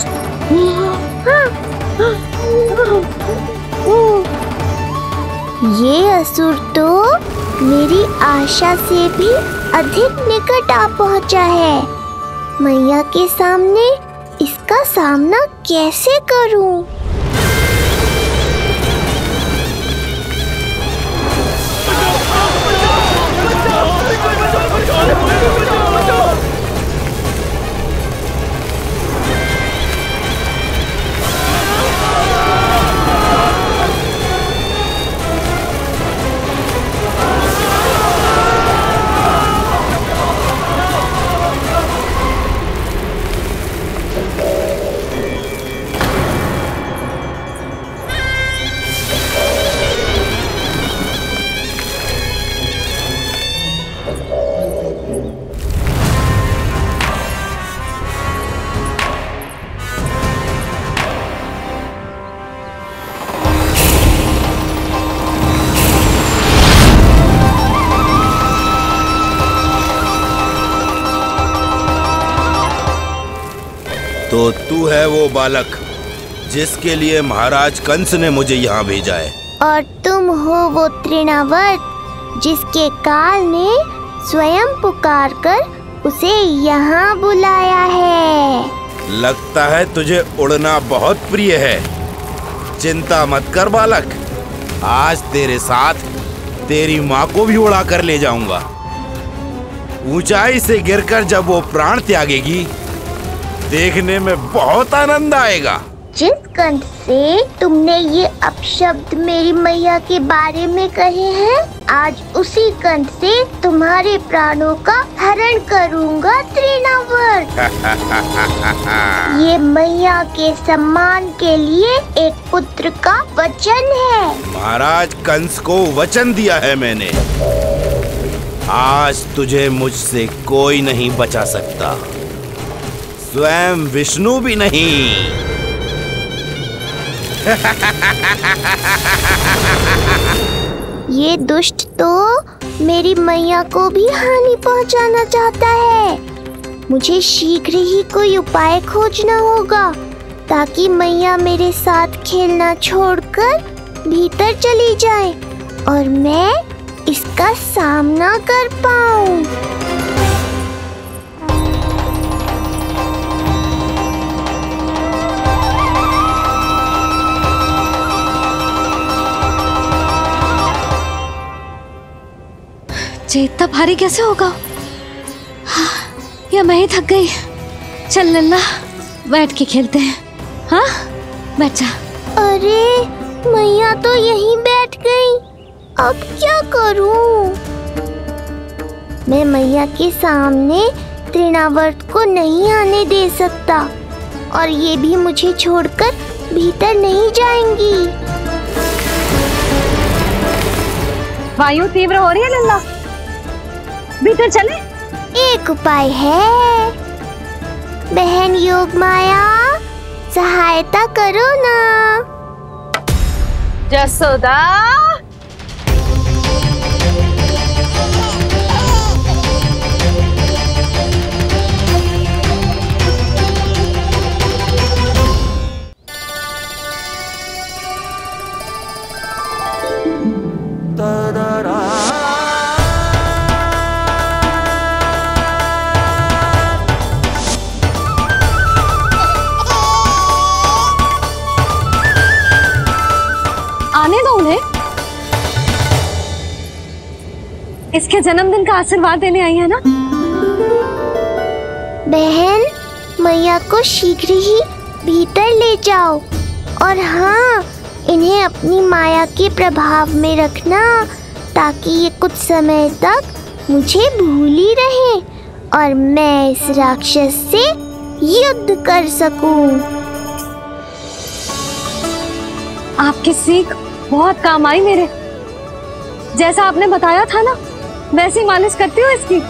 ये असुर तो मेरी आशा से भी अधिक निकट आ पहुंचा है। मैया के सामने इसका सामना कैसे करूं? तो तू है वो बालक जिसके लिए महाराज कंस ने मुझे यहाँ भेजा है। और तुम हो वो तृणावर्त जिसके काल ने स्वयं पुकार कर उसे यहाँ बुलाया है। लगता है तुझे उड़ना बहुत प्रिय है। चिंता मत कर बालक, आज तेरे साथ तेरी माँ को भी उड़ा कर ले जाऊंगा। ऊंचाई से गिरकर जब वो प्राण त्यागेगी, देखने में बहुत आनंद आएगा। जिस कंठ से तुमने ये अपशब्द मेरी मैया के बारे में कहे हैं, आज उसी कंठ से तुम्हारे प्राणों का हरण करूंगा तृणावर्त। ये मैया के सम्मान के लिए एक पुत्र का वचन है। महाराज कंस को वचन दिया है मैंने। आज तुझे मुझसे कोई नहीं बचा सकता, स्वयं विष्णु भी नहीं। ये दुष्ट तो मेरी मैया को भी हानि पहुंचाना चाहता है। मुझे शीघ्र ही कोई उपाय खोजना होगा ताकि मैया मेरे साथ खेलना छोड़कर भीतर चली जाए और मैं इसका सामना कर पाऊं। ये इतना भारी कैसे होगा? हाँ, या मैं ही थक गई। चल लल्ला, बैठ के खेलते हैं। हाँ, बैठ जा। अरे मैया तो यहीं बैठ गई, अब क्या करूं? मैं मैया के सामने तृणावर्त को नहीं आने दे सकता और ये भी मुझे छोड़कर भीतर नहीं जाएंगी। वायु तीव्र हो रही है लल्ला, भीतर चले। एक उपाय है, बहन योगमाया, सहायता करो ना। यशोदा, आने दो उन्हें। इसके जन्मदिन का आशीर्वाद देने आई है ना। बहन, मैया को शीघ्र ही भीतर ले जाओ और हाँ, इन्हें अपनी माया के प्रभाव में रखना ताकि ये कुछ समय तक मुझे भूली रहे और मैं इस राक्षस से युद्ध कर सकूं। आपकी सीख बहुत काम आई मेरे। जैसा आपने बताया था ना, वैसी मालिश करती हूँ इसकी।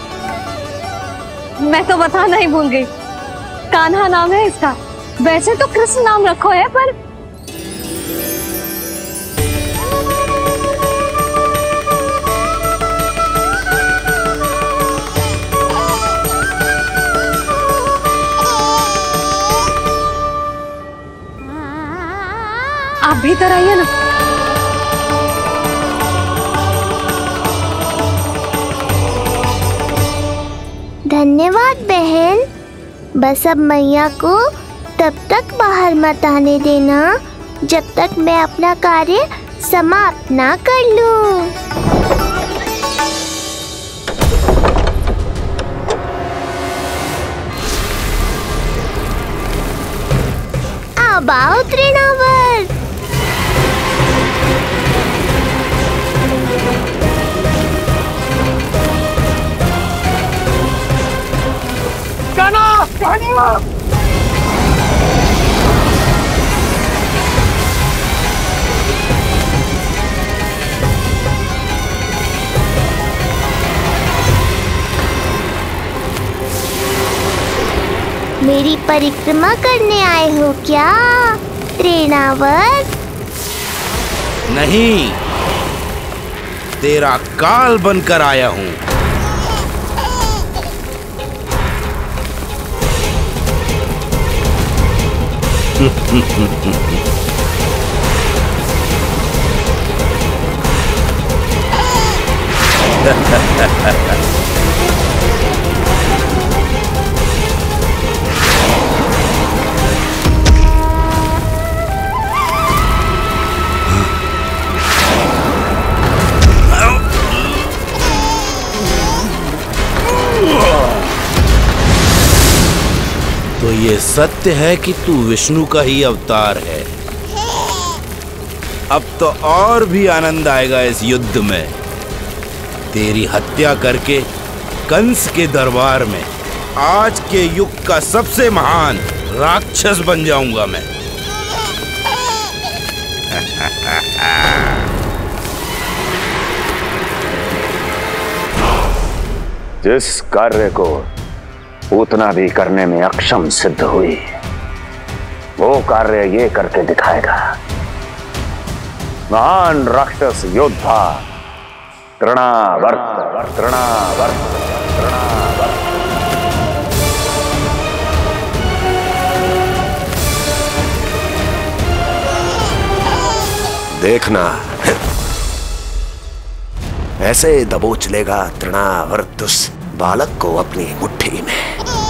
मैं तो बताना ही भूल गई, कान्हा नाम है इसका। वैसे तो कृष्ण नाम रखो है, पर आप भीतर आइए ना। धन्यवाद बहन। बस अब मैया को तब तक बाहर मत आने देना जब तक मैं अपना कार्य समाप्त ना कर लूं। अब आओ तृणावर्त। मेरी परिक्रमा करने आए हो क्या तृणावर्त? नहीं, तेरा काल बनकर आया हूँ। तो ये सत्य है कि तू विष्णु का ही अवतार है। अब तो और भी आनंद आएगा इस युद्ध में। तेरी हत्या करके कंस के दरबार में आज के युग का सबसे महान राक्षस बन जाऊंगा मैं। जिस कार्य को उतना भी करने में अक्षम सिद्ध हुई, वो कार्य ये करके दिखाएगा। महान राक्षस योद्धा तृणावर्त तृणावर्त तृणावर्त। देखना ऐसे दबोच लेगा तृणावर्त उस बालक को अपनी मुट्ठी में।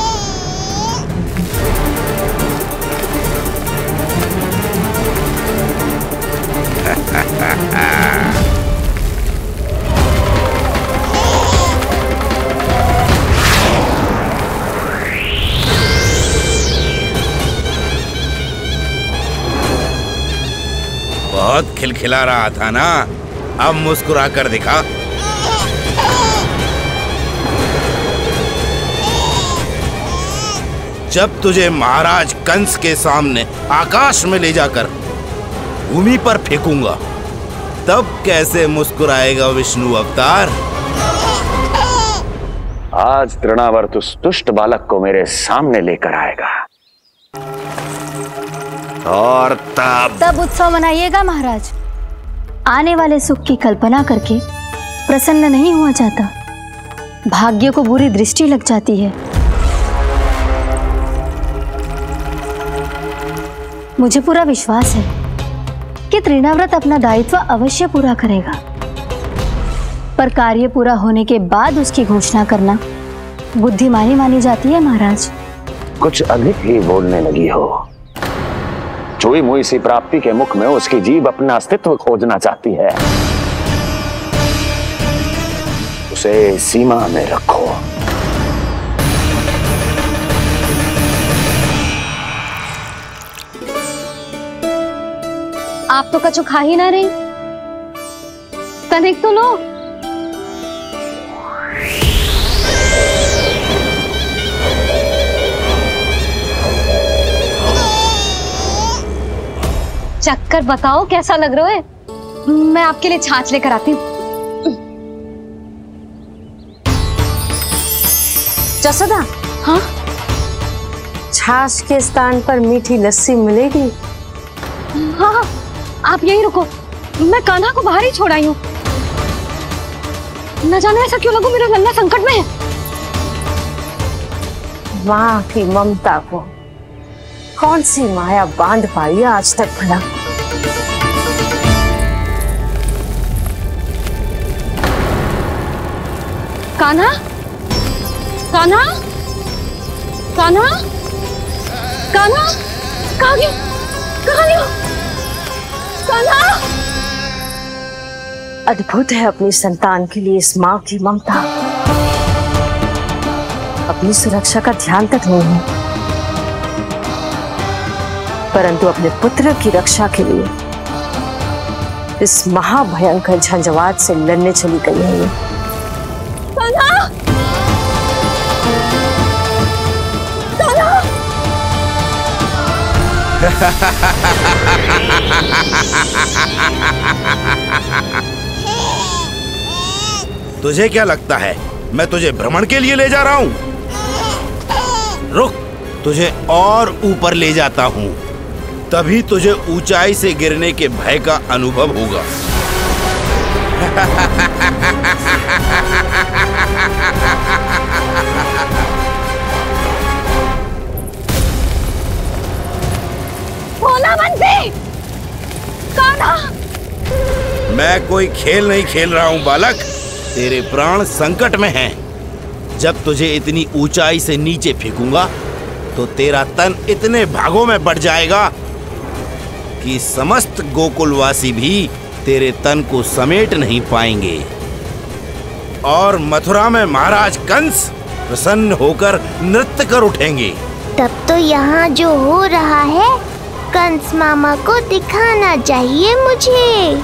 बहुत खिलखिला रहा था ना, अब मुस्कुरा कर दिखा। जब तुझे महाराज कंस के सामने आकाश में ले जाकर भूमि पर फेंकूंगा, तब कैसे मुस्कुराएगा विष्णु अवतार? आज तृणावर्त उस दुष्ट बालक को मेरे सामने लेकर आएगा और तब तब उत्सव मनाइएगा महाराज। आने वाले सुख की कल्पना करके प्रसन्न नहीं हुआ जाता, भाग्य को बुरी दृष्टि लग जाती है। मुझे पूरा विश्वास है कि तृणाव्रत अपना दायित्व अवश्य पूरा करेगा, पर कार्य पूरा होने के बाद उसकी घोषणा करना बुद्धिमानी मानी जाती है महाराज। कुछ अधिक ही बोलने लगी हो। चुई मुई सी प्राप्ति के मुख में उसकी जीभ अपना अस्तित्व खोजना चाहती है। उसे सीमा में रखो। आप तो कछु खा ही ना रही, तनिक तो लो। चक्कर बताओ कैसा लग रहा है? मैं आपके लिए छाछ लेकर आती हूँ। यशोदा, हाँ? छाछ के स्थान पर मीठी लस्सी मिलेगी। हाँ हाँ, आप यहीं रुको, मैं कान्हा को बाहर ही छोड़ आई हूँ। न जाने ऐसा क्यों लगू मेरा लल्ला संकट में है। माँ की ममता को कौन सी माया बांध पाई है आज तक भला? कान्हा, कान्हा, कान्हा, कान्हा, कहाँ गया? कहाँ गया? कान्हा! अद्भुत है अपनी संतान के लिए इस माँ की ममता। अपनी सुरक्षा का ध्यान तक नहीं है, परंतु अपने पुत्र की रक्षा के लिए इस महाभयंकर झंझावात से लड़ने चली गई है। कान्हा! कान्हा! तुझे क्या लगता है मैं तुझे भ्रमण के लिए ले जा रहा हूँ? रुक, तुझे और ऊपर ले जाता हूँ, तभी तुझे ऊंचाई से गिरने के भय का अनुभव होगा। मैं कोई खेल नहीं खेल रहा हूँ बालक। तेरे प्राण संकट में हैं। जब तुझे इतनी ऊंचाई से नीचे फेंकूंगा तो तेरा तन इतने भागों में बढ़ जाएगा कि समस्त गोकुलवासी भी तेरे तन को समेट नहीं पाएंगे। और मथुरा में महाराज कंस प्रसन्न होकर नृत्य कर उठेंगे। तब तो यहाँ जो हो रहा है कंस मामा को दिखाना चाहिए मुझे।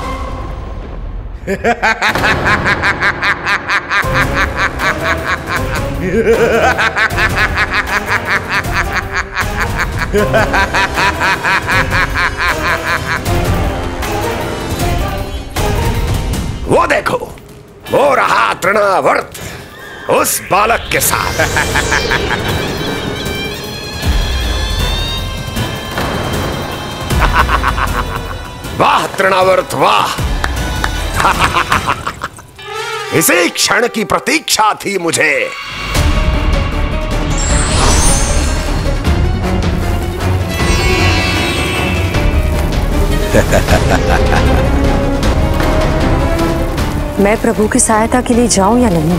वो देखो, वो रहा तृणावर्त उस बालक के साथ। वाह तृणावर्त वाह। इसी क्षण की प्रतीक्षा थी मुझे। मैं प्रभु की सहायता के लिए जाऊं या नहीं?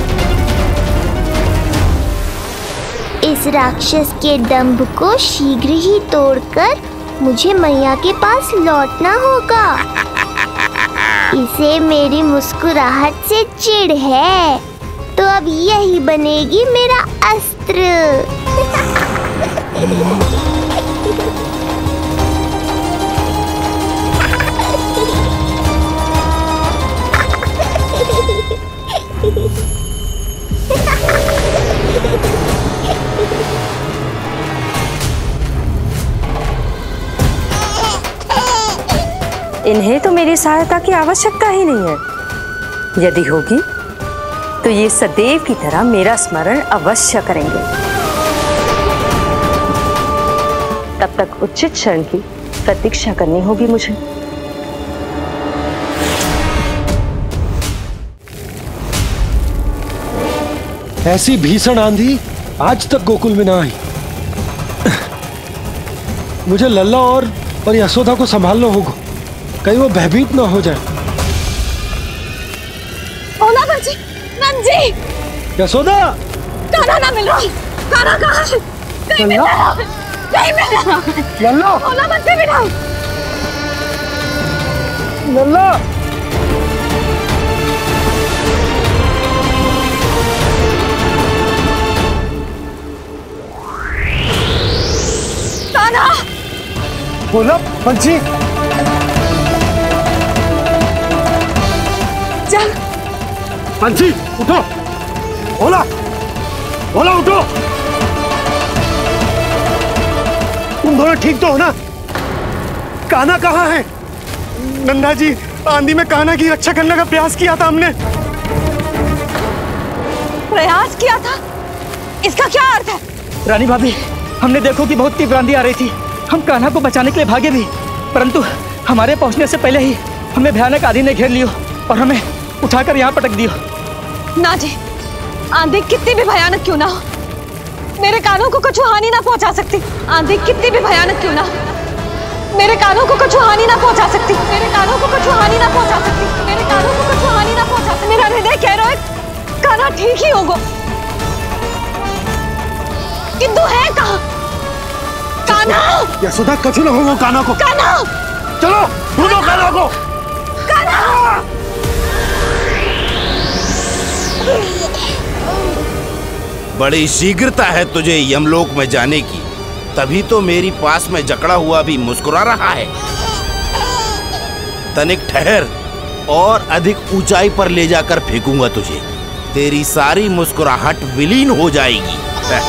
इस राक्षस के दंभ को शीघ्र ही तोड़कर मुझे मैया के पास लौटना होगा। इसे मेरी मुस्कुराहट से चिढ़ है, तो अब यही बनेगी मेरा अस्त्र। इन्हें तो मेरी सहायता की आवश्यकता ही नहीं है। यदि होगी तो ये सदैव की तरह मेरा स्मरण अवश्य करेंगे। तब तक उचित क्षण की प्रतीक्षा करनी होगी मुझे। ऐसी भीषण आंधी आज तक गोकुल में ना आई। मुझे लल्ला और और यशोदा को संभालना होगा, कहीं वो भयभीत ना हो जाए। ओला बच्ची, नंजी, यशोदा, काना ना मिल रहा। काना कहाँ है? कहीं मिल रहा? कहीं मिल रहा? लल्ला, ओला बच्ची मिला। लल्ला, काना, ओला, बच्ची, चल। बंसी, उठो। ओला, ओला उठो। तुम दोनों ठीक तो हो ना? कान्हा कहाँ है? नंदा जी, आंधी में कान्हा की रक्षा करने का प्रयास किया था हमने। प्रयास किया था? इसका क्या अर्थ है? रानी भाभी, हमने देखो कि बहुत तीव्र आंधी आ रही थी। हम कान्हा को बचाने के लिए भागे भी, परंतु हमारे पहुंचने से पहले ही हमें भयानक आंधी ने घेर लियो और हमें उठाकर यहाँ पटक दियो। ना जी, आंधी कितनी भी भयानक क्यों ना हो, मेरे कानों को कुछ हानि ना पहुंचा सकती। आंधी कितनी भी भयानक क्यों ना हो, मेरे कानों को कुछ हानि ना पहुंचा सकती। मेरे कानों को कुछ हानि ना पहुंचा सकती। मेरे कानों को कुछ हानि ना पहुंचा सकती। मेरा हृदय कह रहा है कान्हा ठीक ही होगा, किंतु है कहाँ? कान्हा! यशोदा, कछु ना हो कान्हा को। कान्हा! चलो ढूंढो कान्हा को। कान्हा! बड़ी शीघ्रता है तुझे यमलोक में जाने की, तभी तो मेरी पास में जकड़ा हुआ भी मुस्कुरा रहा है। तनिक ठहर, और अधिक ऊंचाई पर ले जाकर फेंकूंगा तुझे। तेरी सारी मुस्कुराहट विलीन हो जाएगी।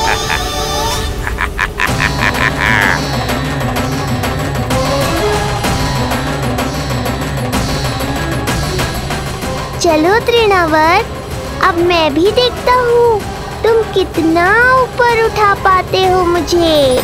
चलो तृणावर्त, अब मैं भी देखता हूँ तुम कितना ऊपर उठा पाते हो मुझे।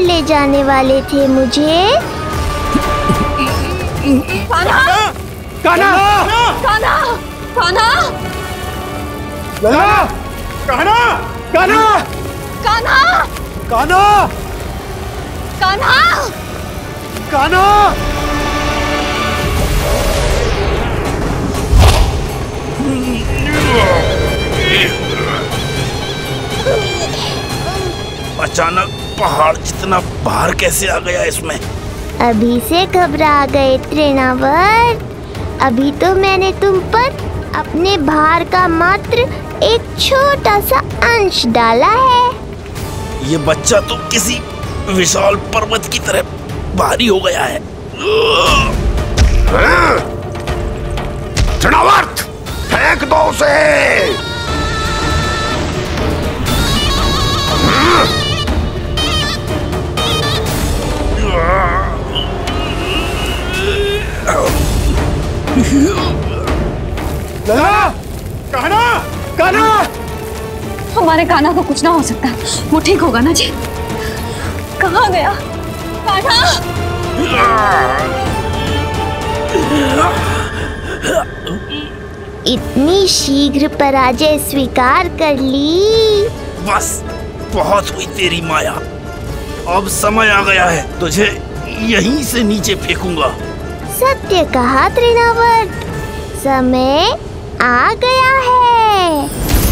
ले जाने वाले थे मुझे? कान्हा! कान्हा! कान्हा! कान्हा! लला! कान्हा! कान्हा! कान्हा! कान्हा! कान्हा! कान्हा! अचानक पहाड़ जितना भार कैसे आ गया इसमें? अभी से घबरा गए तृणावर्त। अभी तो मैंने तुम पर अपने भार का मात्र एक छोटा सा अंश डाला है। ये बच्चा तो किसी विशाल पर्वत की तरह भारी हो गया है। तृणावर्त, फेंक दो उसे। लला! कान्हा! कान्हा! हमारे कान्हा को कुछ ना हो सकता, वो ठीक होगा ना जी? कहाँ गया कान्हा? इतनी शीघ्र पराजय स्वीकार कर ली। बस बहुत हुई तेरी माया। अब समय आ गया है, तुझे यहीं से नीचे फेंकूंगा। सत्य कहा तृणावर्त, समय आ गया है।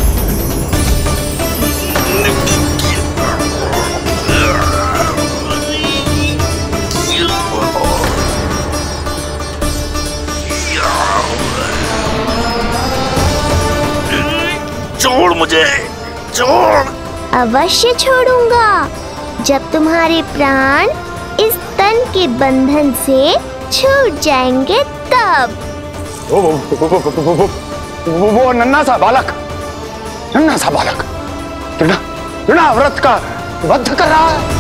छोड़ मुझे, छोड़। अवश्य छोड़ूंगा, जब तुम्हारे प्राण इस तन के बंधन से छूट जाएंगे तब। वो वो वो वो वो वो वो वो नन्हा सा बालक, नन्हा सा बालक तृणा तृणाव्रत का वध कर रहा है।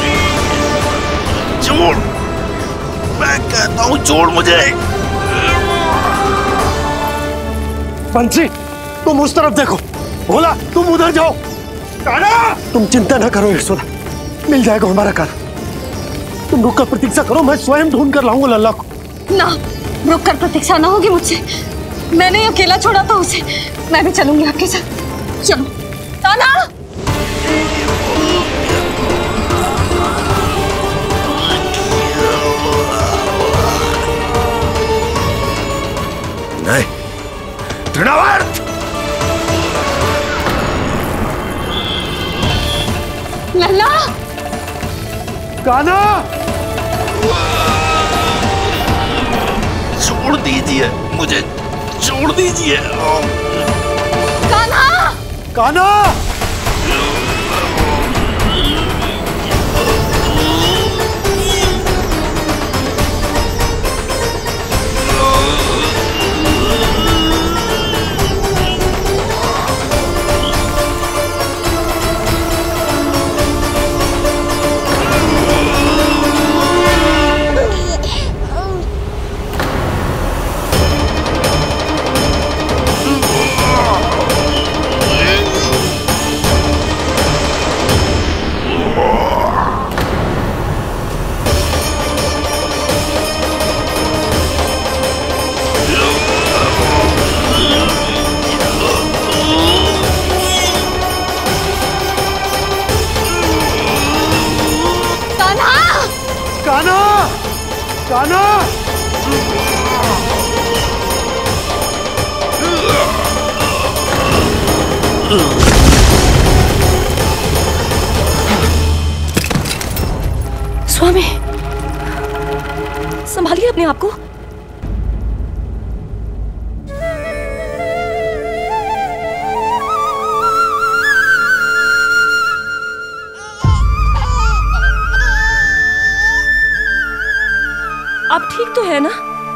छोड़, मैं कहता हूँ छोड़ मुझे। बंसी, तुम उस तरफ देखो। भोला, तुम उधर जाओ। कान्हा! तुम चिंता न करो यशोदा, मिल जाएगा हमारा कान्हा। तुम रुक कर प्रतीक्षा करो, मैं स्वयं ढूंढ कर लाऊंगा लल्ला को। ना, रुक कर प्रतीक्षा ना होगी मुझसे। मैंने अकेला छोड़ा था उसे, मैं भी चलूंगी आपके साथ। चलो कान्हा! नहीं, तृणावर्त! लल्ला! कान्हा! छोड़ दीजिए मुझे, छोड़ दीजिए। कान्हा! कान्हा! स्वामी, संभालिए अपने आप को। आप ठीक तो है ना?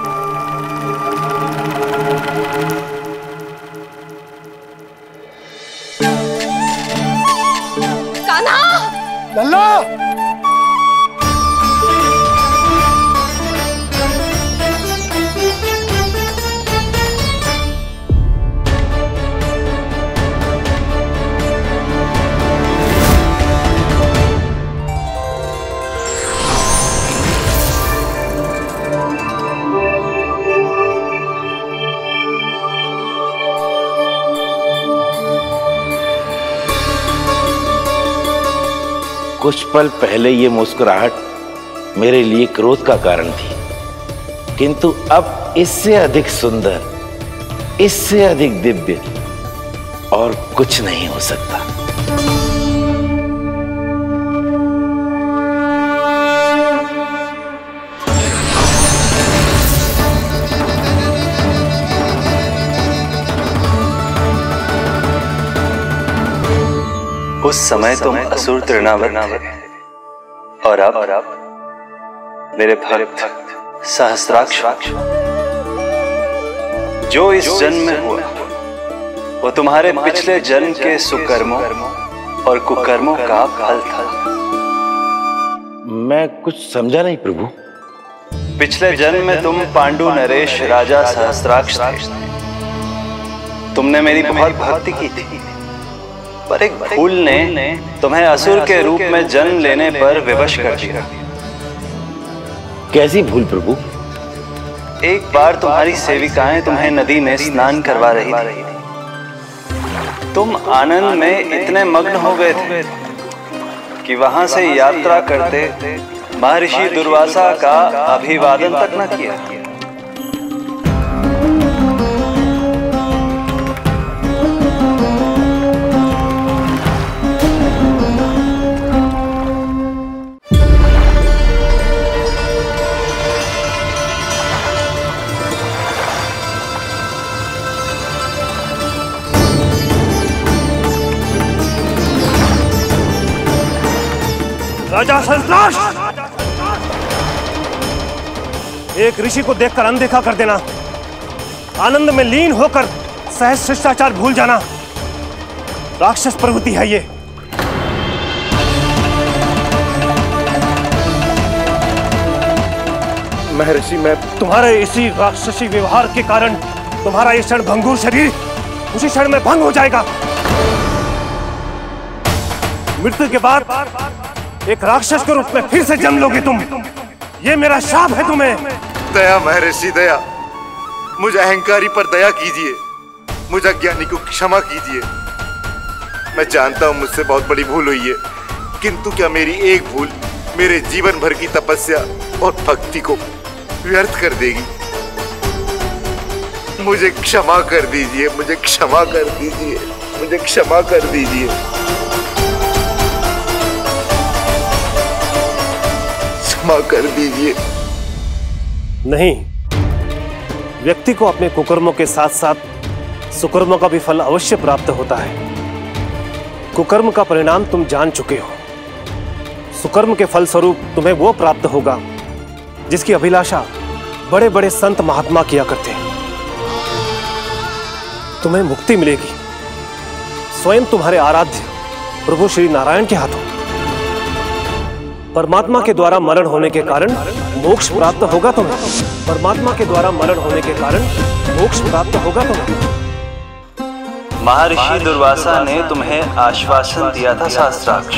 कान्हा! लल्ला! कुछ पल पहले ये मुस्कुराहट मेरे लिए क्रोध का कारण थी, किंतु अब इससे अधिक सुंदर, इससे अधिक दिव्य और कुछ नहीं हो सकता। उस समय तुम असुर तृणावर्त थे और अब मेरे भक्त सहस्राक्ष। जो इस जन्म में हुआ वो तुम्हारे पिछले जन्म के सुकर्मों और कुकर्मों का फल था। मैं कुछ समझा नहीं प्रभु। पिछले जन्म में तुम पांडु नरेश राजा सहस्राक्ष थे। तुमने मेरी बहुत भक्ति की थी, पर एक भूल ने तुम्हें असुर के रूप में जन्म लेने पर विवश कर दिया। कैसी भूल प्रभु? एक बार तुम्हारी सेविकाएं तुम्हें नदी में स्नान करवा रही थी। तुम आनंद में इतने मग्न हो गए थे कि वहां से यात्रा करते महर्षि दुर्वासा का अभिवादन तक न किया। राजा सहस्त्राक्ष, एक ऋषि को देखकर अनदेखा कर देना, आनंद में लीन होकर सहज शिष्टाचार भूल जाना, राक्षस प्रवृत्ति है ये। महर्षि, मैं तुम्हारे इसी राक्षसी व्यवहार के कारण तुम्हारा ये क्षण भंगुर शरीर उसी क्षण में भंग हो जाएगा। मृत्यु के बाद एक राक्षस के रूप में फिर से जन्म लोगे तुम। ये मेरा शाप है तुम्हें। दया महर्षि दया, मुझे अहंकारी पर दया कीजिए, मुझे अज्ञानी को क्षमा कीजिए। मैं जानता हूँ मुझसे बहुत बड़ी भूल हुई है, किंतु क्या मेरी एक भूल मेरे जीवन भर की तपस्या और भक्ति को व्यर्थ कर देगी? मुझे क्षमा कर दीजिए, मुझे क्षमा कर दीजिए, मुझे क्षमा कर दीजिए। क्षमा कर दीजिए। नहीं, व्यक्ति को अपने कुकर्मों के साथ साथ सुकर्मों का भी फल अवश्य प्राप्त होता है। कुकर्म का परिणाम तुम जान चुके हो। सुकर्म के फल स्वरूप तुम्हें वो प्राप्त होगा जिसकी अभिलाषा बड़े बड़े संत महात्मा किया करते हैं। तुम्हें मुक्ति मिलेगी स्वयं तुम्हारे आराध्य प्रभु श्री नारायण के हाथों। परमात्मा के द्वारा मरण होने के कारण मोक्ष प्राप्त होगा तुम्हें। परमात्मा के द्वारा मरण होने के कारण मोक्ष प्राप्त होगा तुम्हें। महर्षि दुर्वासा ने तुम्हें आश्वासन दिया था सहस्त्राक्ष,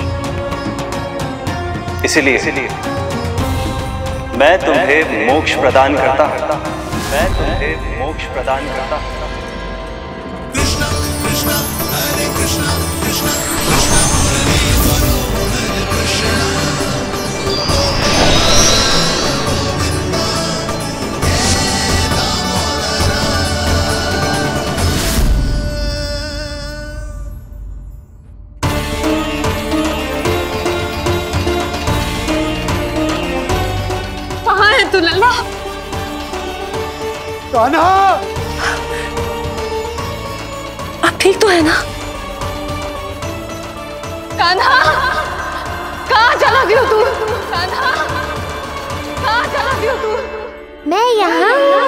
इसलिए मैं तुम्हें मोक्ष प्रदान करता हूं। मैं तुम्हें मोक्ष प्रदान करता हूं। कृष्णा कृष्णा हरे कृष्णा कृष्णा कृष्णा हरे कृष्णा। कहाँ है तू लल्ला? कान्हा, आप ठीक तो है ना? कान्हा, कहाँ चला गया तू? कान्हा, कहाँ चला गया तू? मैं यहाँ हूँ।